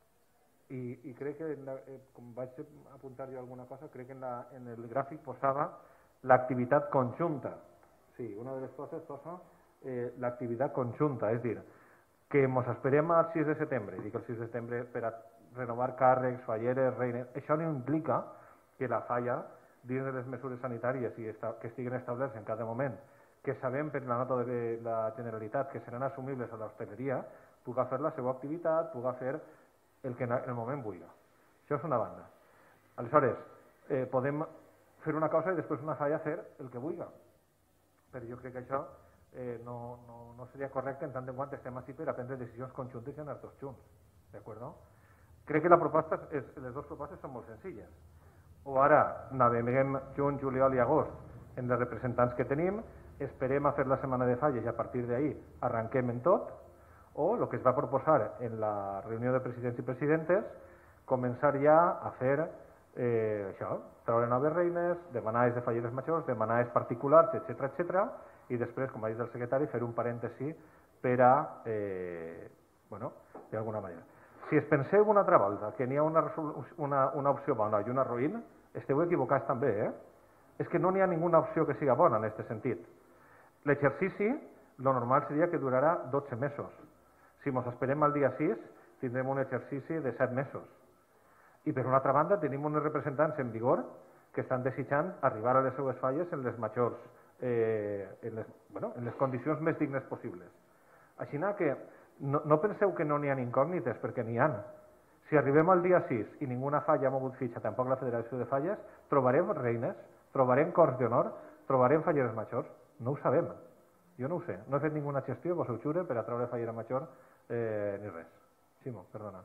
i, I crec que, la, eh, com vaig apuntar jo alguna cosa, crec que en, la, en el gràfic posava l'activitat conjunta. Sí, una de les coses posa eh, l'activitat conjunta, és dir, que ens esperem al sis de setembre, dic el sis de setembre per a renovar càrrecs, falleres, reines, això no implica que la falla, dins de les mesures sanitàries i esta, que estiguen establerts en cada moment, que sabem per la nota de la Generalitat que seran assumibles a l'hostaleria, puga fer la seva activitat, puga fer el que en el moment vulgui. Això és una banda. Aleshores, eh, podem fer una cosa i després una falla fer el que vulgui. Però jo crec que això eh, no, no, no seria correcte en tant en quant estem així per a prendre decisions conjuntes i anar tots junts. D'acord? Crec que la proposta és, les dues propostes són molt senzilles. o ara naveguem juny, juliol i agost en els representants que tenim, esperem a fer la setmana de falles i a partir d'ahir arranquem en tot, o el que es va proposar en la reunió de presidents i presidentes, començar ja a fer eh, això, treure noves reines, demanar de falleres majors, demanar particulars, etcètera, etcètera, i després, com ha dit el secretari, fer un parèntesi per a, eh, bueno, d'alguna manera. Si es penseu una altra volta que n'hi ha una, una, una opció bona i una ruïna, esteu equivocats també, eh? És que no n'hi ha ninguna opció que siga bona en aquest sentit. L'exercici, lo normal seria que durarà dotze mesos. Si ens esperem al dia sis, tindrem un exercici de set mesos. I per una altra banda, tenim uns representants en vigor que estan desitjant arribar a les seues falles en les majors, eh, en, les, bueno, en les condicions més dignes possibles. Així que no, no penseu que no n'hi ha incògnites, perquè n'hi ha. Si arribem al dia sis i ninguna falla ha mogut fitxa, tampoc la Federació de Falles, trobarem reines, trobarem cors d'honor, trobarem falleres majors. No ho sabem. Jo no ho sé. No he fet ninguna gestió, vos ho jure, per a treure fallera major eh, ni res. Ximo, perdona.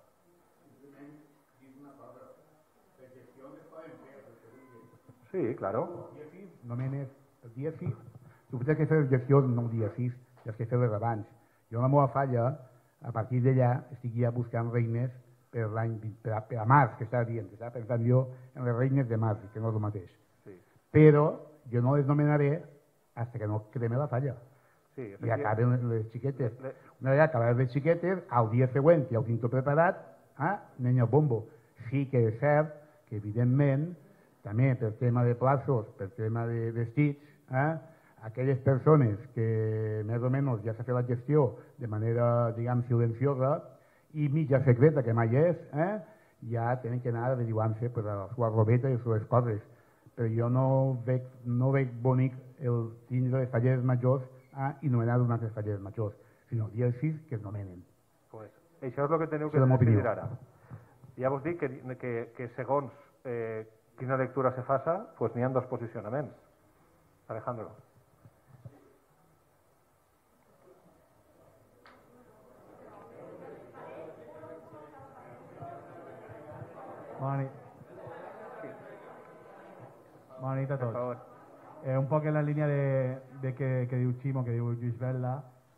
Sí, claro. Només el dia sis, tu pots que fer la gestió no el dia sis, ja que fer-les abans. Jo la meva falla, a partir d'allà, estic ja buscant reines per l'any, per, per a març, que estava dient, estava pensant jo en les reines de març, que no és el mateix. Sí. Però jo no les nomenaré fins que no creme la falla. Sí, i acaben les xiquetes. Le... Una vegada acabades les xiquetes, al dia següent, ja ho tinc tot preparat, ah, anem al bombo. Sí que és cert que, evidentment, també per tema de plaços, per tema de vestits, eh, aquelles persones que més o menys ja s'ha fet la gestió de manera, diguem, silenciosa i mitja secreta, que mai és, eh, ja tenen que anar averiguant-se per la seva robeta i les seves coses. Però jo no veig, no veig bonic el tindre les falleres majors eh, i nomenar unes altres falleres majors, sinó el dia sis que es nomenen. Pues, això és el que teniu que decidir ara. Ja vos dic que, que, que segons eh, quina lectura se faça, pues n'hi ha dos posicionaments. Alejandro. Bona nit. Bona nit a tots. Eh, un poc en la línia de, de que, que diu Ximo, que diu Lluís Vetla,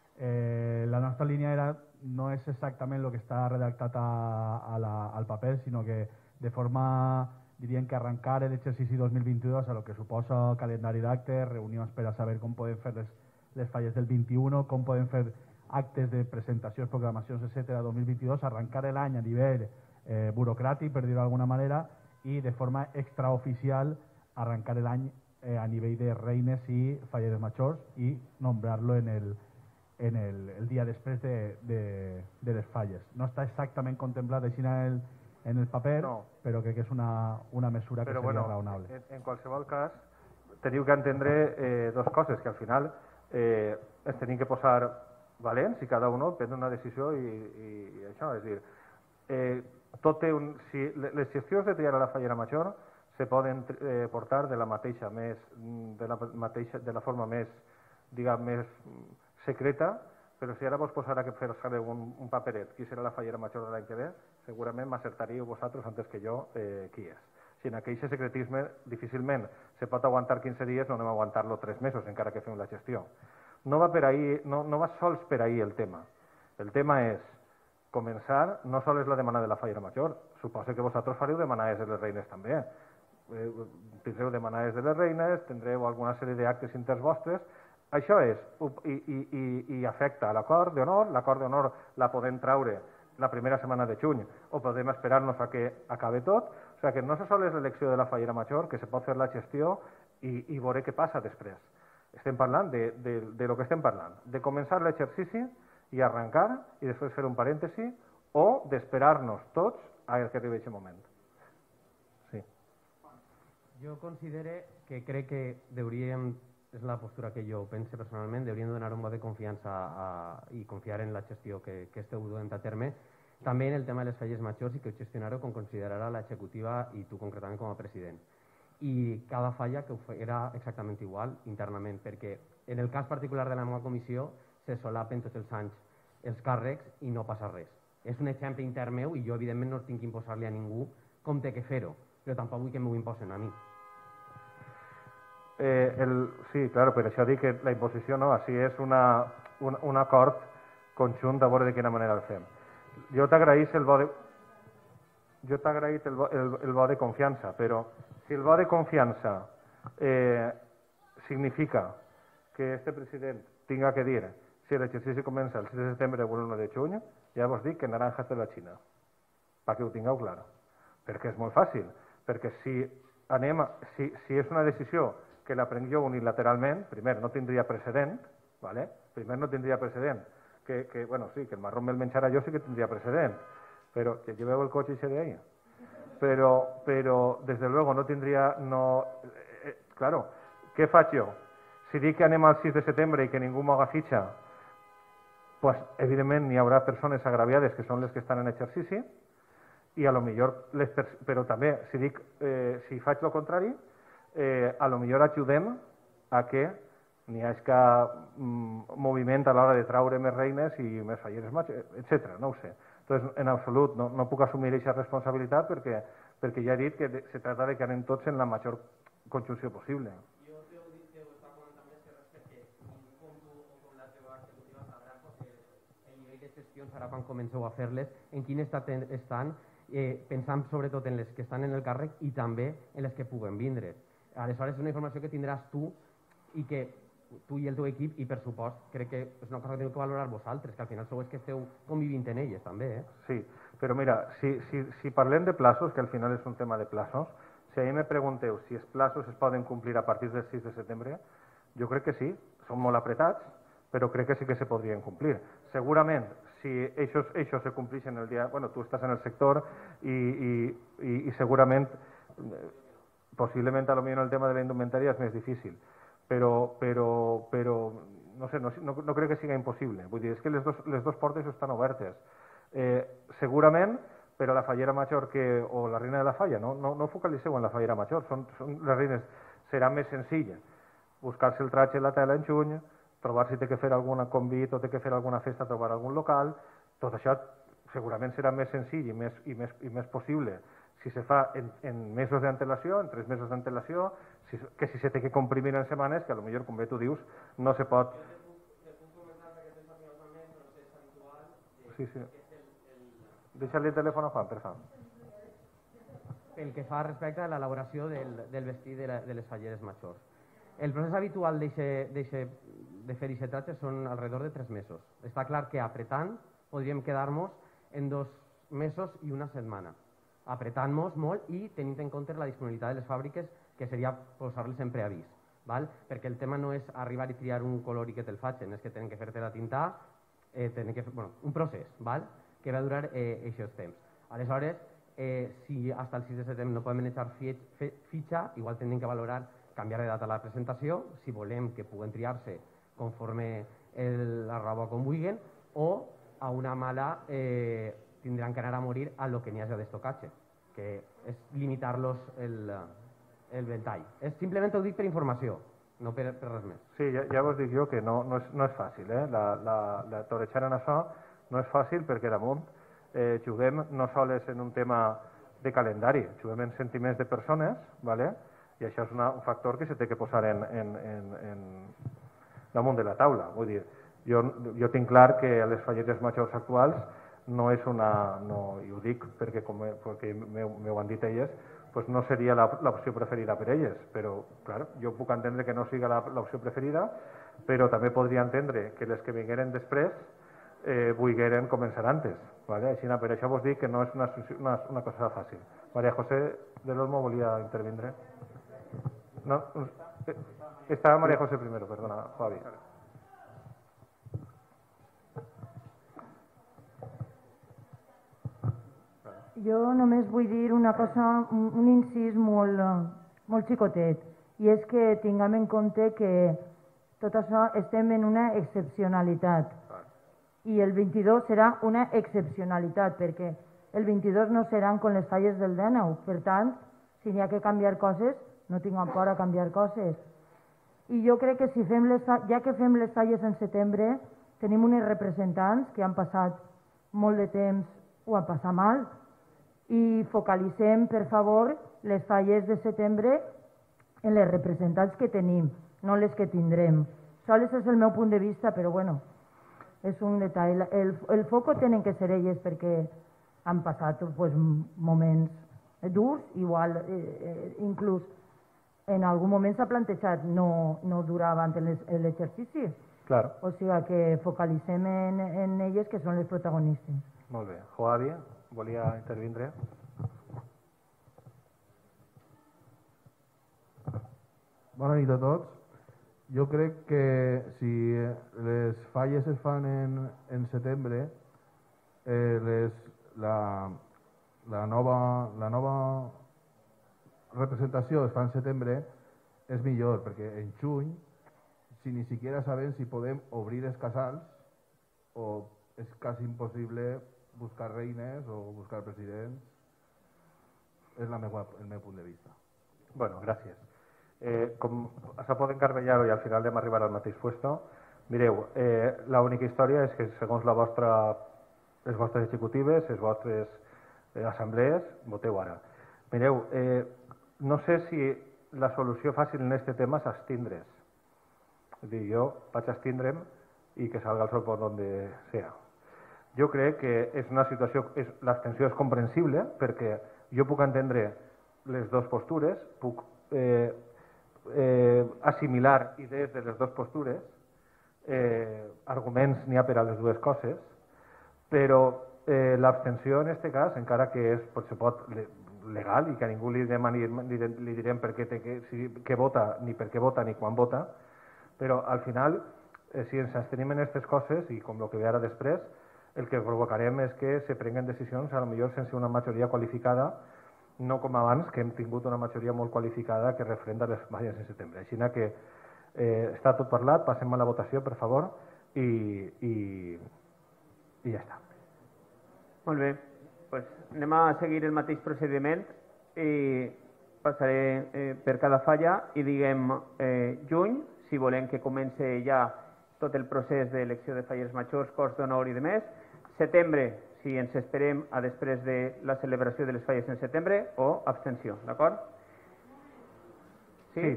eh, la nostra línia era, no és exactament el que està redactat a, a la, al paper, sinó que de forma, diríem que arrencar l'exercici dos mil vint-i-dos a lo que suposa calendari d'actes, reunions per a saber com podem fer les, les falles del vint-i-u, com podem fer actes de presentacions, programacions, etcètera, dos mil vint-i-dos, arrencar l'any a nivell eh, burocràtic, per dir-ho d'alguna manera, i de forma extraoficial arrencar l'any eh, a nivell de reines i falleres majors i nombrar-lo en, el, en el, el dia després de, de, de les falles. No està exactament contemplat així en el, en el paper, no. Però crec que és una, una mesura però que seria bueno, raonable. En, en qualsevol cas, teniu que entendre eh, dos coses, que al final eh, ens tenim que posar valents i cada un prendre una decisió i, i, i això, és a dir, eh, tot té un, si les gestions de triar a la fallera major se poden eh, portar de la mateixa, més, de la mateixa, de la forma més, diguem, més secreta, però si ara vos posarà que fer un, un paperet, qui serà la fallera major de l'any que ve, segurament m'acertaríeu vosaltres antes que jo eh, qui és. Si en aquell secretisme difícilment se pot aguantar quinze dies, no anem a aguantar-lo tres mesos, encara que fem la gestió. No va, per ahí, no, no va sols per ahí el tema. El tema és començar, no sols és la demanda de la fallera major, suposo que vosaltres fareu demanades de les reines també. Eh, tindreu demanades de les reines, tindreu alguna sèrie d'actes interns vostres. Això és, i, i, i, i afecta a l'acord d'honor, l'acord d'honor la podem traure la primera setmana de juny o podem esperar-nos a que acabe tot. O sigui que no se sol és l'elecció de la fallera major, que se pot fer la gestió i, i veure què passa després. Estem parlant de, de, de lo que estem parlant, de començar l'exercici i arrencar i després fer un parèntesi o d'esperar-nos tots a que arribi aquest moment. Sí. Jo considere que crec que hauríem, és la postura que jo pense personalment, hauríem de donar un vot de confiança a, i confiar en la gestió que, que esteu duent a terme. També en el tema de les falles majors i que ho gestionareu com considerarà l'executiva i tu concretament com a president. I cada falla que ho farà exactament igual internament, perquè en el cas particular de la meva comissió se solapen tots els anys els càrrecs i no passa res. És un exemple intern meu i jo evidentment no tinc que imposar-li a ningú com té que fer-ho. però tampoc vull que m'ho imposen a mi. Eh, el, sí, claro, per això dic que la imposició no, així és una, un, un acord conjunt a veure de quina manera el fem. Jo t'agraïs el bo de... Jo t'he agraït el, el, el bo de confiança, però si el bo de confiança eh, significa que este president tinga que dir si l'exercici comença el sis de setembre o el u de juny, ja vos dic que naranjas de la Xina, perquè ho tingueu clar. Perquè és molt fàcil, perquè si, anem a, si, si és una decisió que la prenc jo unilateralment, primer no tindria precedent, ¿vale? primer no tindria precedent, que, que, bueno, sí, que el marrón me'l menjara jo sí que tindria precedent, però que lleveu el cotxe i se de ahí. Però, però, desde luego, no tindria... No, eh, claro, què faig jo? Si dic que anem al sis de setembre i que ningú m'haga fitxa, pues, evidentment hi haurà persones agraviades que són les que estan en exercici, i a lo millor, les però també, si dic, eh, si faig el contrari, eh, a lo millor ajudem a que n'hi hagi mm, moviment a l'hora de traure més reines i més falleres matxos, etcètera. No ho sé. Entonces, en absolut, no, no puc assumir aquesta responsabilitat perquè, perquè ja he dit que de, se trata de que anem tots en la major conjunció possible. Jo t'ho dic que ho està comentant més que respecte com tu o com la teva executiva sabrà pues, el nivell de gestions ara quan comenceu a fer-les, en quin estat estan, eh, pensant sobretot en les que estan en el càrrec i també en les que puguen vindre. Aleshores, és una informació que tindràs tu i que tu i el teu equip, i per supost, crec que és una cosa que teniu que valorar vosaltres, que al final sou és que esteu convivint en elles, també, eh? Sí, però mira, si, si, si parlem de plazos, que al final és un tema de plazos, si a mi me pregunteu si els plazos es poden complir a partir del sis de setembre, jo crec que sí, són molt apretats, però crec que sí que se podrien complir. Segurament, si eixos, eixos se complixen el dia... Bueno, tu estàs en el sector i, i, i, i segurament, possiblement, a lo millor en el tema de la indumentària és més difícil, però, però, però no sé, no, no, no crec que sigui impossible. Vull dir, és que les dos, les dos portes estan obertes. Eh, segurament, però la fallera major que, o la reina de la falla, no, no, no focalitzeu en la fallera major, són, són les reines, serà més senzill buscar-se el tratge i la tela en juny, trobar si té que fer algun convit o té que fer alguna festa, trobar algun local, tot això segurament serà més senzill i més, i més, i més possible si se fa en, en mesos d'antelació, en tres mesos d'antelació, si, que si se té que comprimir en setmanes, que potser, com bé tu dius, no se pot... Sí, sí. Deixa-li el telèfon a Juan, per favor. Pel que fa respecte a l'elaboració del, del vestit de, la, de les falleres majors. El procés habitual de fer aquest tratge són alrededor de tres mesos. Està clar que apretant podríem quedar-nos en dos mesos i una setmana. Apretant-nos molt i tenint en compte la disponibilitat de les fàbriques, que seria posar-les en preavís, val? Perquè el tema no és arribar i triar un color i que te'l facin, és que tenen que fer-te la tinta, eh, tenen que fer, bueno, un procés, val? Que va durar aquests eh, temps. Aleshores, eh, si fins al sis de setembre no podem echar fitxa, igual tindrem que valorar canviar de data a la presentació, si volem que puguen triar-se conforme el, la roba com vulguin, o a una mala eh, tindran que anar a morir a lo que n'hi hagi d'estocatge, que és limitar-los el, el ventall. És, simplement ho dic per informació, no per, per res més. Sí, ja, ja vos dic jo que no, no, és, no és fàcil, eh? La, la, la torejar en això no és fàcil perquè damunt eh, juguem no sols en un tema de calendari, juguem en sentiments de persones, ¿vale? I això és una, un factor que se té que posar en, en, en, en damunt de la taula. Vull dir, jo, jo tinc clar que a les falleres majors actuals no és una, no, i ho dic perquè, com m'ho han dit elles, pues no seria l'opció preferida per elles, però clar, jo puc entendre que no sigui l'opció preferida, però també podria entendre que les que vingueren després eh, volgueren començar antes. ¿Vale? Així, per això vos dic que no és una, una, una cosa fàcil. María José del Olmo volia intervindre. No, estava María José primero, perdona, Javi. Jo només vull dir una cosa, un, un incís molt, molt xicotet, i és que tinguem en compte que tot això estem en una excepcionalitat. I el vint-i-dos serà una excepcionalitat, perquè el vint-i-dos no seran con les falles del dinou. Per tant, si n'hi ha que canviar coses, no tinguem por a canviar coses. I jo crec que si fem les, ja que fem les falles en setembre, tenim unes representants que han passat molt de temps, ho han passat mal, i focalitzem, per favor, les falles de setembre en les representants que tenim, no les que tindrem. Sols és el meu punt de vista, però bueno, és un detall. El, el foco tenen que ser elles perquè han passat pues, moments durs, igual, eh, eh, inclús en algun moment s'ha plantejat no, no durar abans l'exercici. Claro. O sigui que focalitzem en, en elles que són les protagonistes. Molt bé. Joavi, volia intervindre? Bona nit a tots. Jo crec que si les falles es fan en, en setembre, eh, les, la, la, nova, la nova representació es fa en setembre, és millor, perquè en juny, si ni siquiera sabem si podem obrir els casals, o és quasi impossible buscar reines o buscar presidents, és la meva, el meu punt de vista. Bueno, gràcies. Eh, com se poden carvellar-ho i al final hem arribat al mateix puesto, mireu, eh, l'única història és que segons la vostra, les vostres executives, les vostres eh, assemblees, voteu ara. Mireu, eh, no sé si la solució fàcil en aquest tema és abstindre's. És dir, jo vaig abstindre'm i que salga el sol por donde sea. Jo crec que és una situació, és, l'abstenció és comprensible perquè jo puc entendre les dues postures, puc eh, eh, assimilar idees de les dues postures, eh, arguments n'hi ha per a les dues coses, però eh, l'abstenció en aquest cas, encara que és, potser pot legal i que a ningú li, demani, li, li direm per què, té que, si, què vota, ni per què vota, ni quan vota, però al final, eh, si ens abstenim en aquestes coses, i com el que ve ara després, el que provocarem és que se prenguen decisions, a lo millor sense una majoria qualificada, no com abans, que hem tingut una majoria molt qualificada que referenda les falles en setembre. Així que eh, està tot parlat, passem a la votació, per favor, i, i, i ja està. Molt bé, pues anem a seguir el mateix procediment i passaré eh, per cada falla i diguem eh, juny, si volem que comenci ja tot el procés d'elecció de falles majors, cors d'honor i demés, setembre, si ens esperem a després de la celebració de les falles en setembre, o abstenció, d'acord? Sí? sí.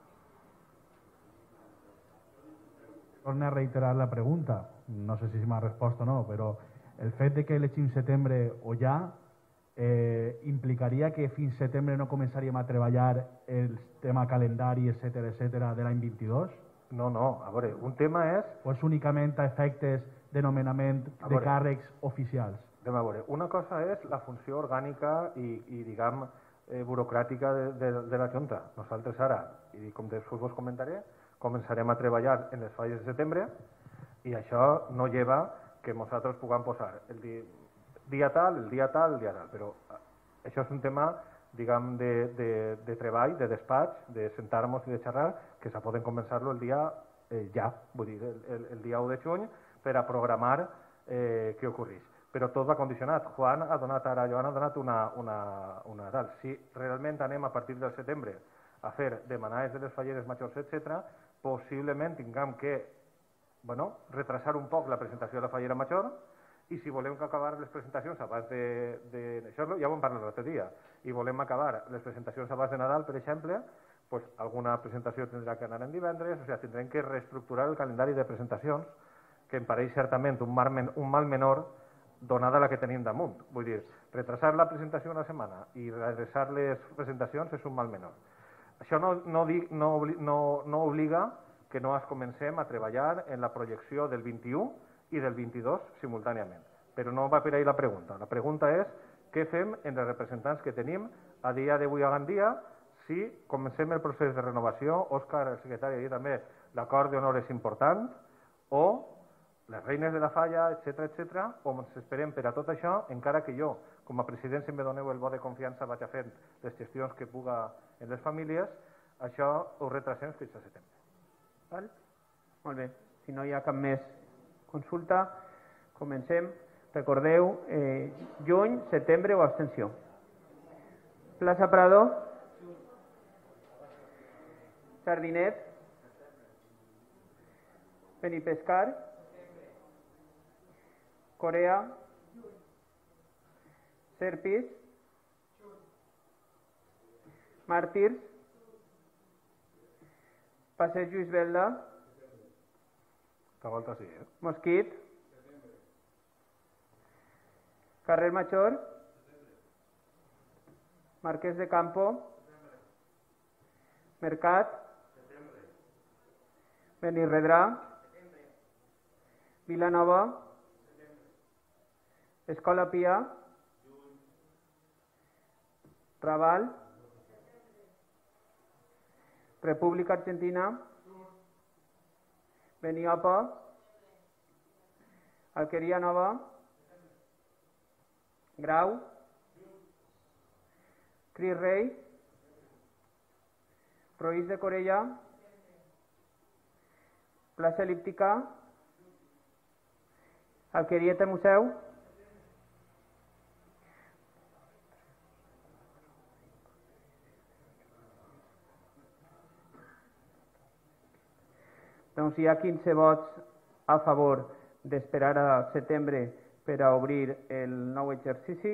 Torne a reiterar la pregunta, no sé si m'ha respost o no, però el fet de que elegim setembre o ja eh, implicaria que fins setembre no començaríem a treballar el tema calendari, etcètera, etcètera, de l'any vint-i-dos? No, no, a veure, un tema és... O és únicament a efectes de nomenament de càrrecs oficials? Anem a veure, una cosa és la funció orgànica i, i diguem, eh, burocràtica de, de, de la Junta. Nosaltres ara, i com després vos comentaré, començarem a treballar en les falles de setembre i això no lleva que nosaltres puguem posar el dia, dia tal, el dia tal, el dia tal, però això és un tema diguem, de, de, de treball, de despatx, de sentar-nos i de xerrar, que se poden començar-lo el dia eh, ja, vull dir, el, el, el dia u de juny, per a programar eh, què ocorreix. Però tot va condicionat. Juan ha donat ara, Joan ha donat una, una, una tal. Si realment anem a partir del setembre a fer demanades de les falleres majors, etcètera, possiblement tinguem que bueno, retrasar un poc la presentació de la fallera major, i si volem acabar les presentacions abans de... de això ja ho hem parlat l'altre dia, i volem acabar les presentacions abans de Nadal, per exemple, pues, alguna presentació tindrà que anar en divendres, o sigui, tindrem que reestructurar el calendari de presentacions, que em pareix certament un mal, un mal menor donada la que tenim damunt. Vull dir, retrasar la presentació una setmana i retrasar les presentacions és un mal menor. Això no, no, no, no, no obliga que no es comencem a treballar en la projecció del vint-i-u i del vint-i-dos simultàniament. Però no va per ahí la pregunta. La pregunta és què fem en els representants que tenim a dia d'avui a Gandia si comencem el procés de renovació. Òscar, el secretari, ha dit també l'acord d'honor és important, o les reines de la falla, etcètera, etcètera, o ens esperem per a tot això, encara que jo, com a president, si em doneu el vot de confiança, vaig a fer les gestions que puga en les famílies, això ho retrasem fins a setembre. Val? Molt bé. Si no hi ha cap més consulta, comencem. Recordeu, eh, juny, setembre o abstenció. Plaça Prado. Jardinet. Benipescar. Corea. Serpis. Màrtirs, Passeig Lluís Belda, Esta volta sí, eh? Mosquit, Carrer Major, Marquès de Campo, Mercat, Benirredrà, Vilanova, Escola Pia, Raval, República Argentina, Beniopa, Alqueria Nova, Grau, Cris Rei, Roís de Corella, Plaça Elíptica, Alquerieta Museu, doncs hi ha quinze vots a favor d'esperar a setembre per a obrir el nou exercici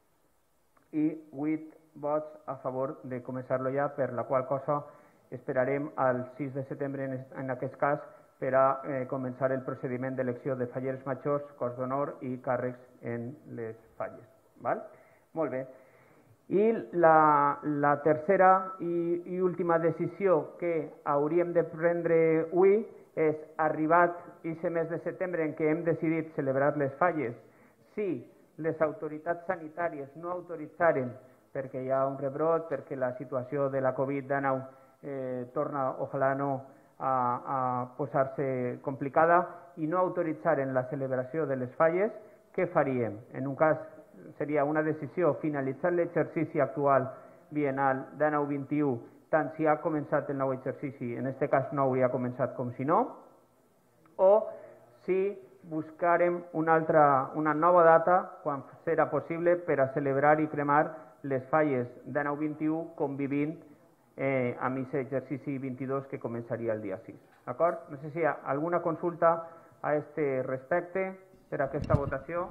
i vuit vots a favor de començar-lo ja, per la qual cosa esperarem al sis de setembre en, en aquest cas per a eh, començar el procediment d'elecció de falleres majors, cos d'honor i càrrecs en les falles. Val? Molt bé. I la, la tercera i, i última decisió que hauríem de prendre avui és, arribat aquest mes de setembre en què hem decidit celebrar les falles, si les autoritats sanitàries no autoritzaren, perquè hi ha un rebrot, perquè la situació de la Covid dinou eh, torna, ojalà no, a, a posar-se complicada, i no autoritzaren la celebració de les falles, què faríem? En un cas seria una decisió finalitzar l'exercici actual bienal dinou vint-i-u, tant si ha començat el nou exercici, en aquest cas no hauria començat com si no, o si buscarem una, altra, una nova data, quan serà possible, per a celebrar i cremar les falles dinou vint-i-u convivint eh, amb aquest exercici vint-i-dos que començaria el dia sis. D'acord? No sé si hi ha alguna consulta a aquest respecte per a aquesta votació.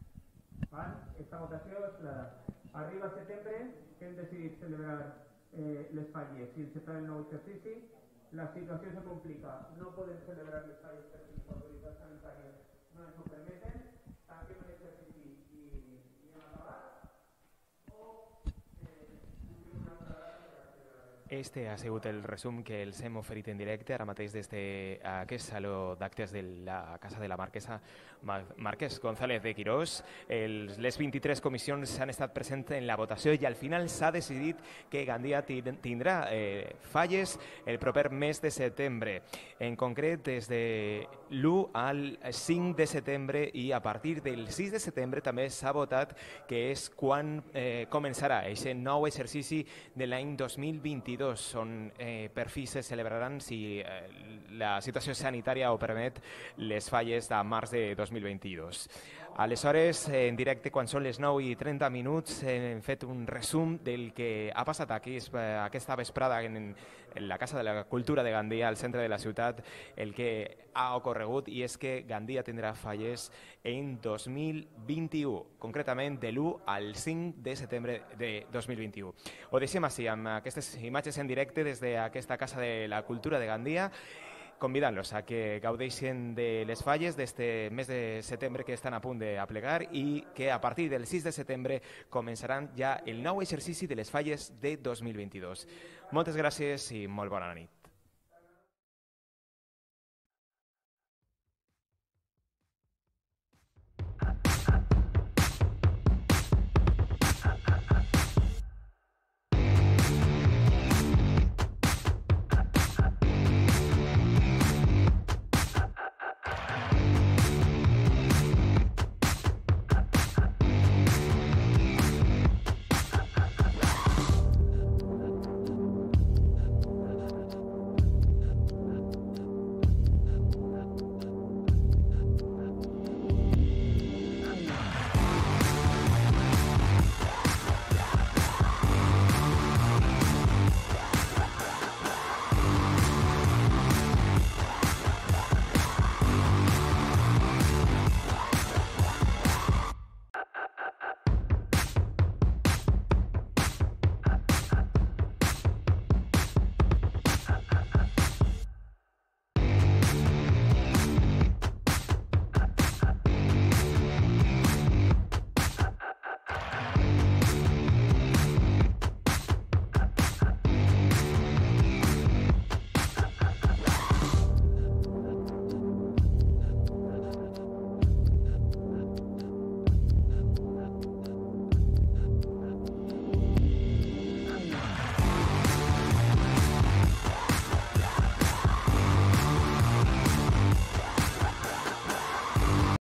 Esta votació és clara. Arriba setembre, que hem decidit celebrar eh, les falles i encetar el nou exercici. La situació se complica. No podem celebrar les falles perquè les autoritats sanitàries no ens ho permeten. Tanquem l'exercici i, i hem acabat. O eh, una altra data per a celebrar. Este ha sigut el resum que els hem oferit en directe ara mateix des d'aquest saló d'actes de la Casa de la Marquesa Marquès González de Quirós. Els, les vint-i-tres comissions han estat presents en la votació i al final s'ha decidit que Gandia tindrà eh, falles el proper mes de setembre. En concret, des de l'u al cinc de setembre, i a partir del sis de setembre també s'ha votat que és quan eh, començarà aquest nou exercici de l'any dos mil vint-i-dos, on eh, per fi se celebraran, si eh, la situació sanitària ho permet, les falles de març de dos mil vint-i-dos. Aleshores, en directe, quan són les nou i trenta minuts, hem fet un resum del que ha passat aquí aquesta vesprada en, en la Casa de la Cultura de Gandia, al centre de la ciutat, el que ha ocorregut, i és que Gandia tindrà falles en dos mil vint-i-u, concretament de l'u al cinc de setembre de dos mil vint-i-u. Ho deixem així, amb aquestes imatges en directe des d'aquesta Casa de la Cultura de Gandia, convidant-los a que gaudeixin de les falles d'este mes de setembre que estan a punt d'aplegar i que a partir del sis de setembre començaran ja el nou exercici de les falles de dos mil vint-i-dos. Moltes gràcies i molt bona nit.